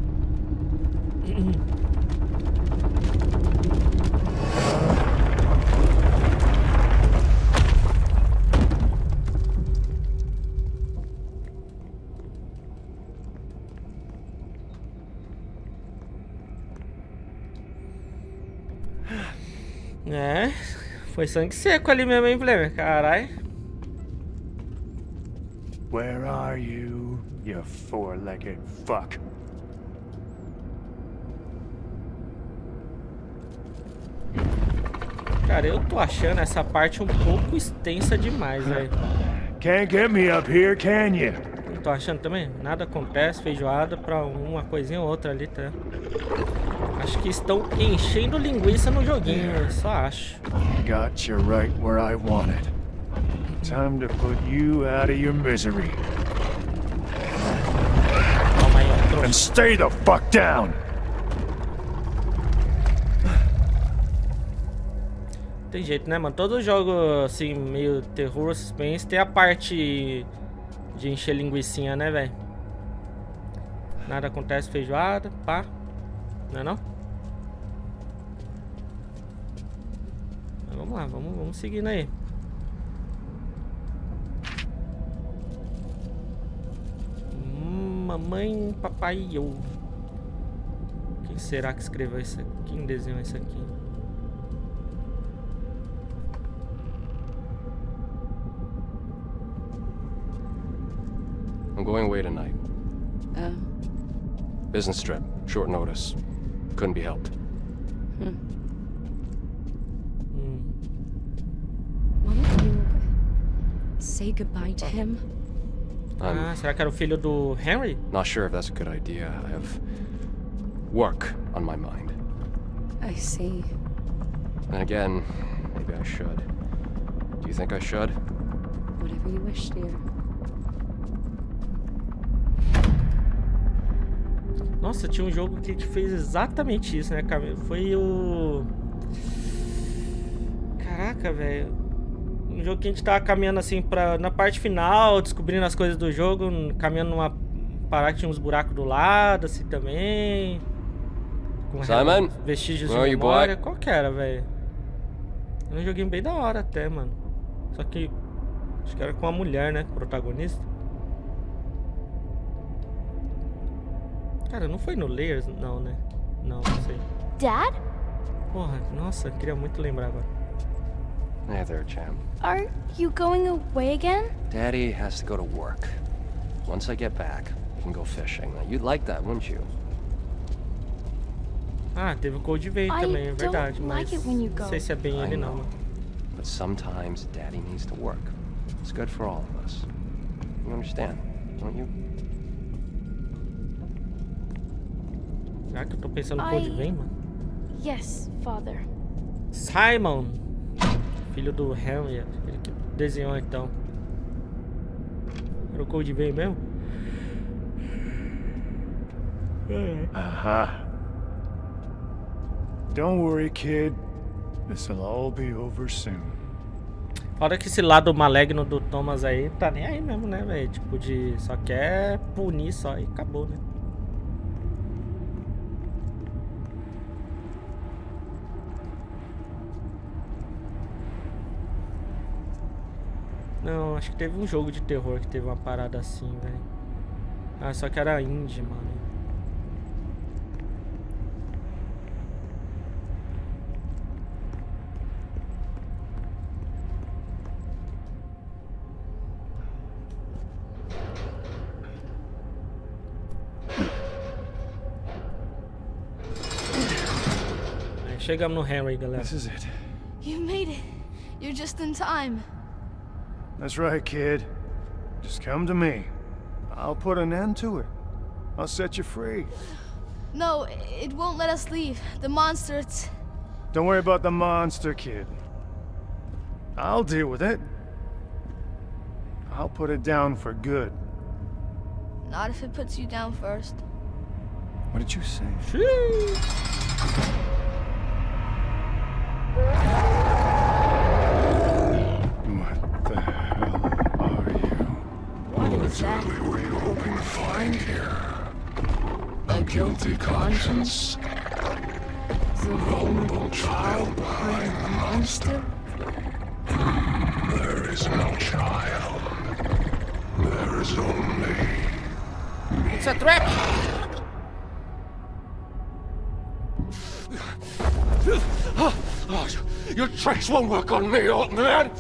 É, foi sangue seco ali mesmo, hein, Flamer? Caralho. Where are you, you four-legged fuck? Cara, eu tô achando essa parte um pouco extensa demais, velho. Can't get me up here, can you? Eu tô achando também. Nada acontece, feijoada pra uma coisinha ou outra ali, tá? Acho que estão enchendo linguiça no joguinho, eu só acho. Got you right where I wanted. Time to put you out of your misery. Calma aí, ó, trouxa. And stay the fuck down! Tem jeito, né, mano? Todo jogo, assim, meio terror, suspense, tem a parte de encher linguicinha, né, velho? Nada acontece, feijoada, pá. Não é não? Mas vamos lá, vamos, vamos seguindo aí. Hum, mamãe, papai, eu. Quem será que escreveu isso aqui? Quem desenhou isso aqui? I'm going away tonight. Oh. Business trip. Short notice. Couldn't be helped. Hmm. Hum. Won't you say goodbye to him? I'm Ah, será que era o filho do Henry? not sure if that's a good idea. I have work on my mind. I see. And again, maybe I should. Do you think I should? Whatever you wish, dear. Nossa, tinha um jogo que fez exatamente isso, né, Camilo? Foi o... Caraca, velho. Um jogo que a gente tava caminhando assim pra... na parte final, descobrindo as coisas do jogo, caminhando numa parada que tinha uns buracos do lado, assim, também. Com Simon? vestígios Where are de you, memória. boy? Qual que era, velho? Era um joguinho bem da hora até, mano. Só que... acho que era com a mulher, né, protagonista. Cara, não foi no Layers, não, né? Não, não sei. Dad? Porra, nossa, queria muito lembrar agora. Hey there, champ. Are you going away again? Daddy has to go to work. Once I get back, we can go fishing. You'd like that, wouldn't you? Ah, teve o Cold Vein I também, é verdade, don't mas like it when you não go. sei se é bem I ele know. não, mano. But sometimes Daddy needs to work. It's good for all of us. You understand, don't you? Será que eu tô pensando no Cold I- Vein, mano? Yes, Father. Simon, filho do Henry, ele que desenhou então. Era o Cold Vein mesmo? Aha. Don't worry, kid. This'll all be over soon. Fora que esse lado maligno do Thomas aí tá nem aí mesmo, né, velho? Tipo, de só quer punir só e acabou, né? Não, acho que teve um jogo de terror que teve uma parada assim, velho. Ah, só que era indie, mano. Aí chegamos no Henry, galera. This is it. You made it. You're just in time. That's right, kid. Just come to me. I'll put an end to it. I'll set you free. No, it won't let us leave. The monster, it's... Don't worry about the monster, kid. I'll deal with it. I'll put it down for good. Not if it puts you down first. What did you say? What the hell are you? What is that? Were you hoping to find here? A guilty conscience? The vulnerable child behind the monster? There is no child. There is only me. It's a trap! Your tricks won't work on me, old man!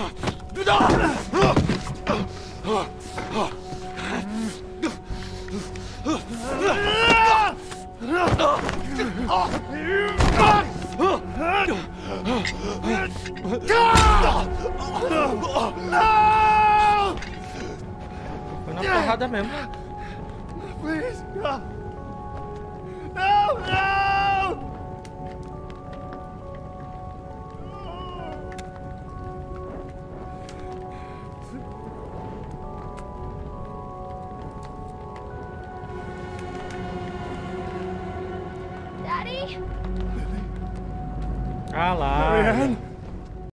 Foi na porrada mesmo. Please, no! No, no! Daddy? Ah lá. Marianne?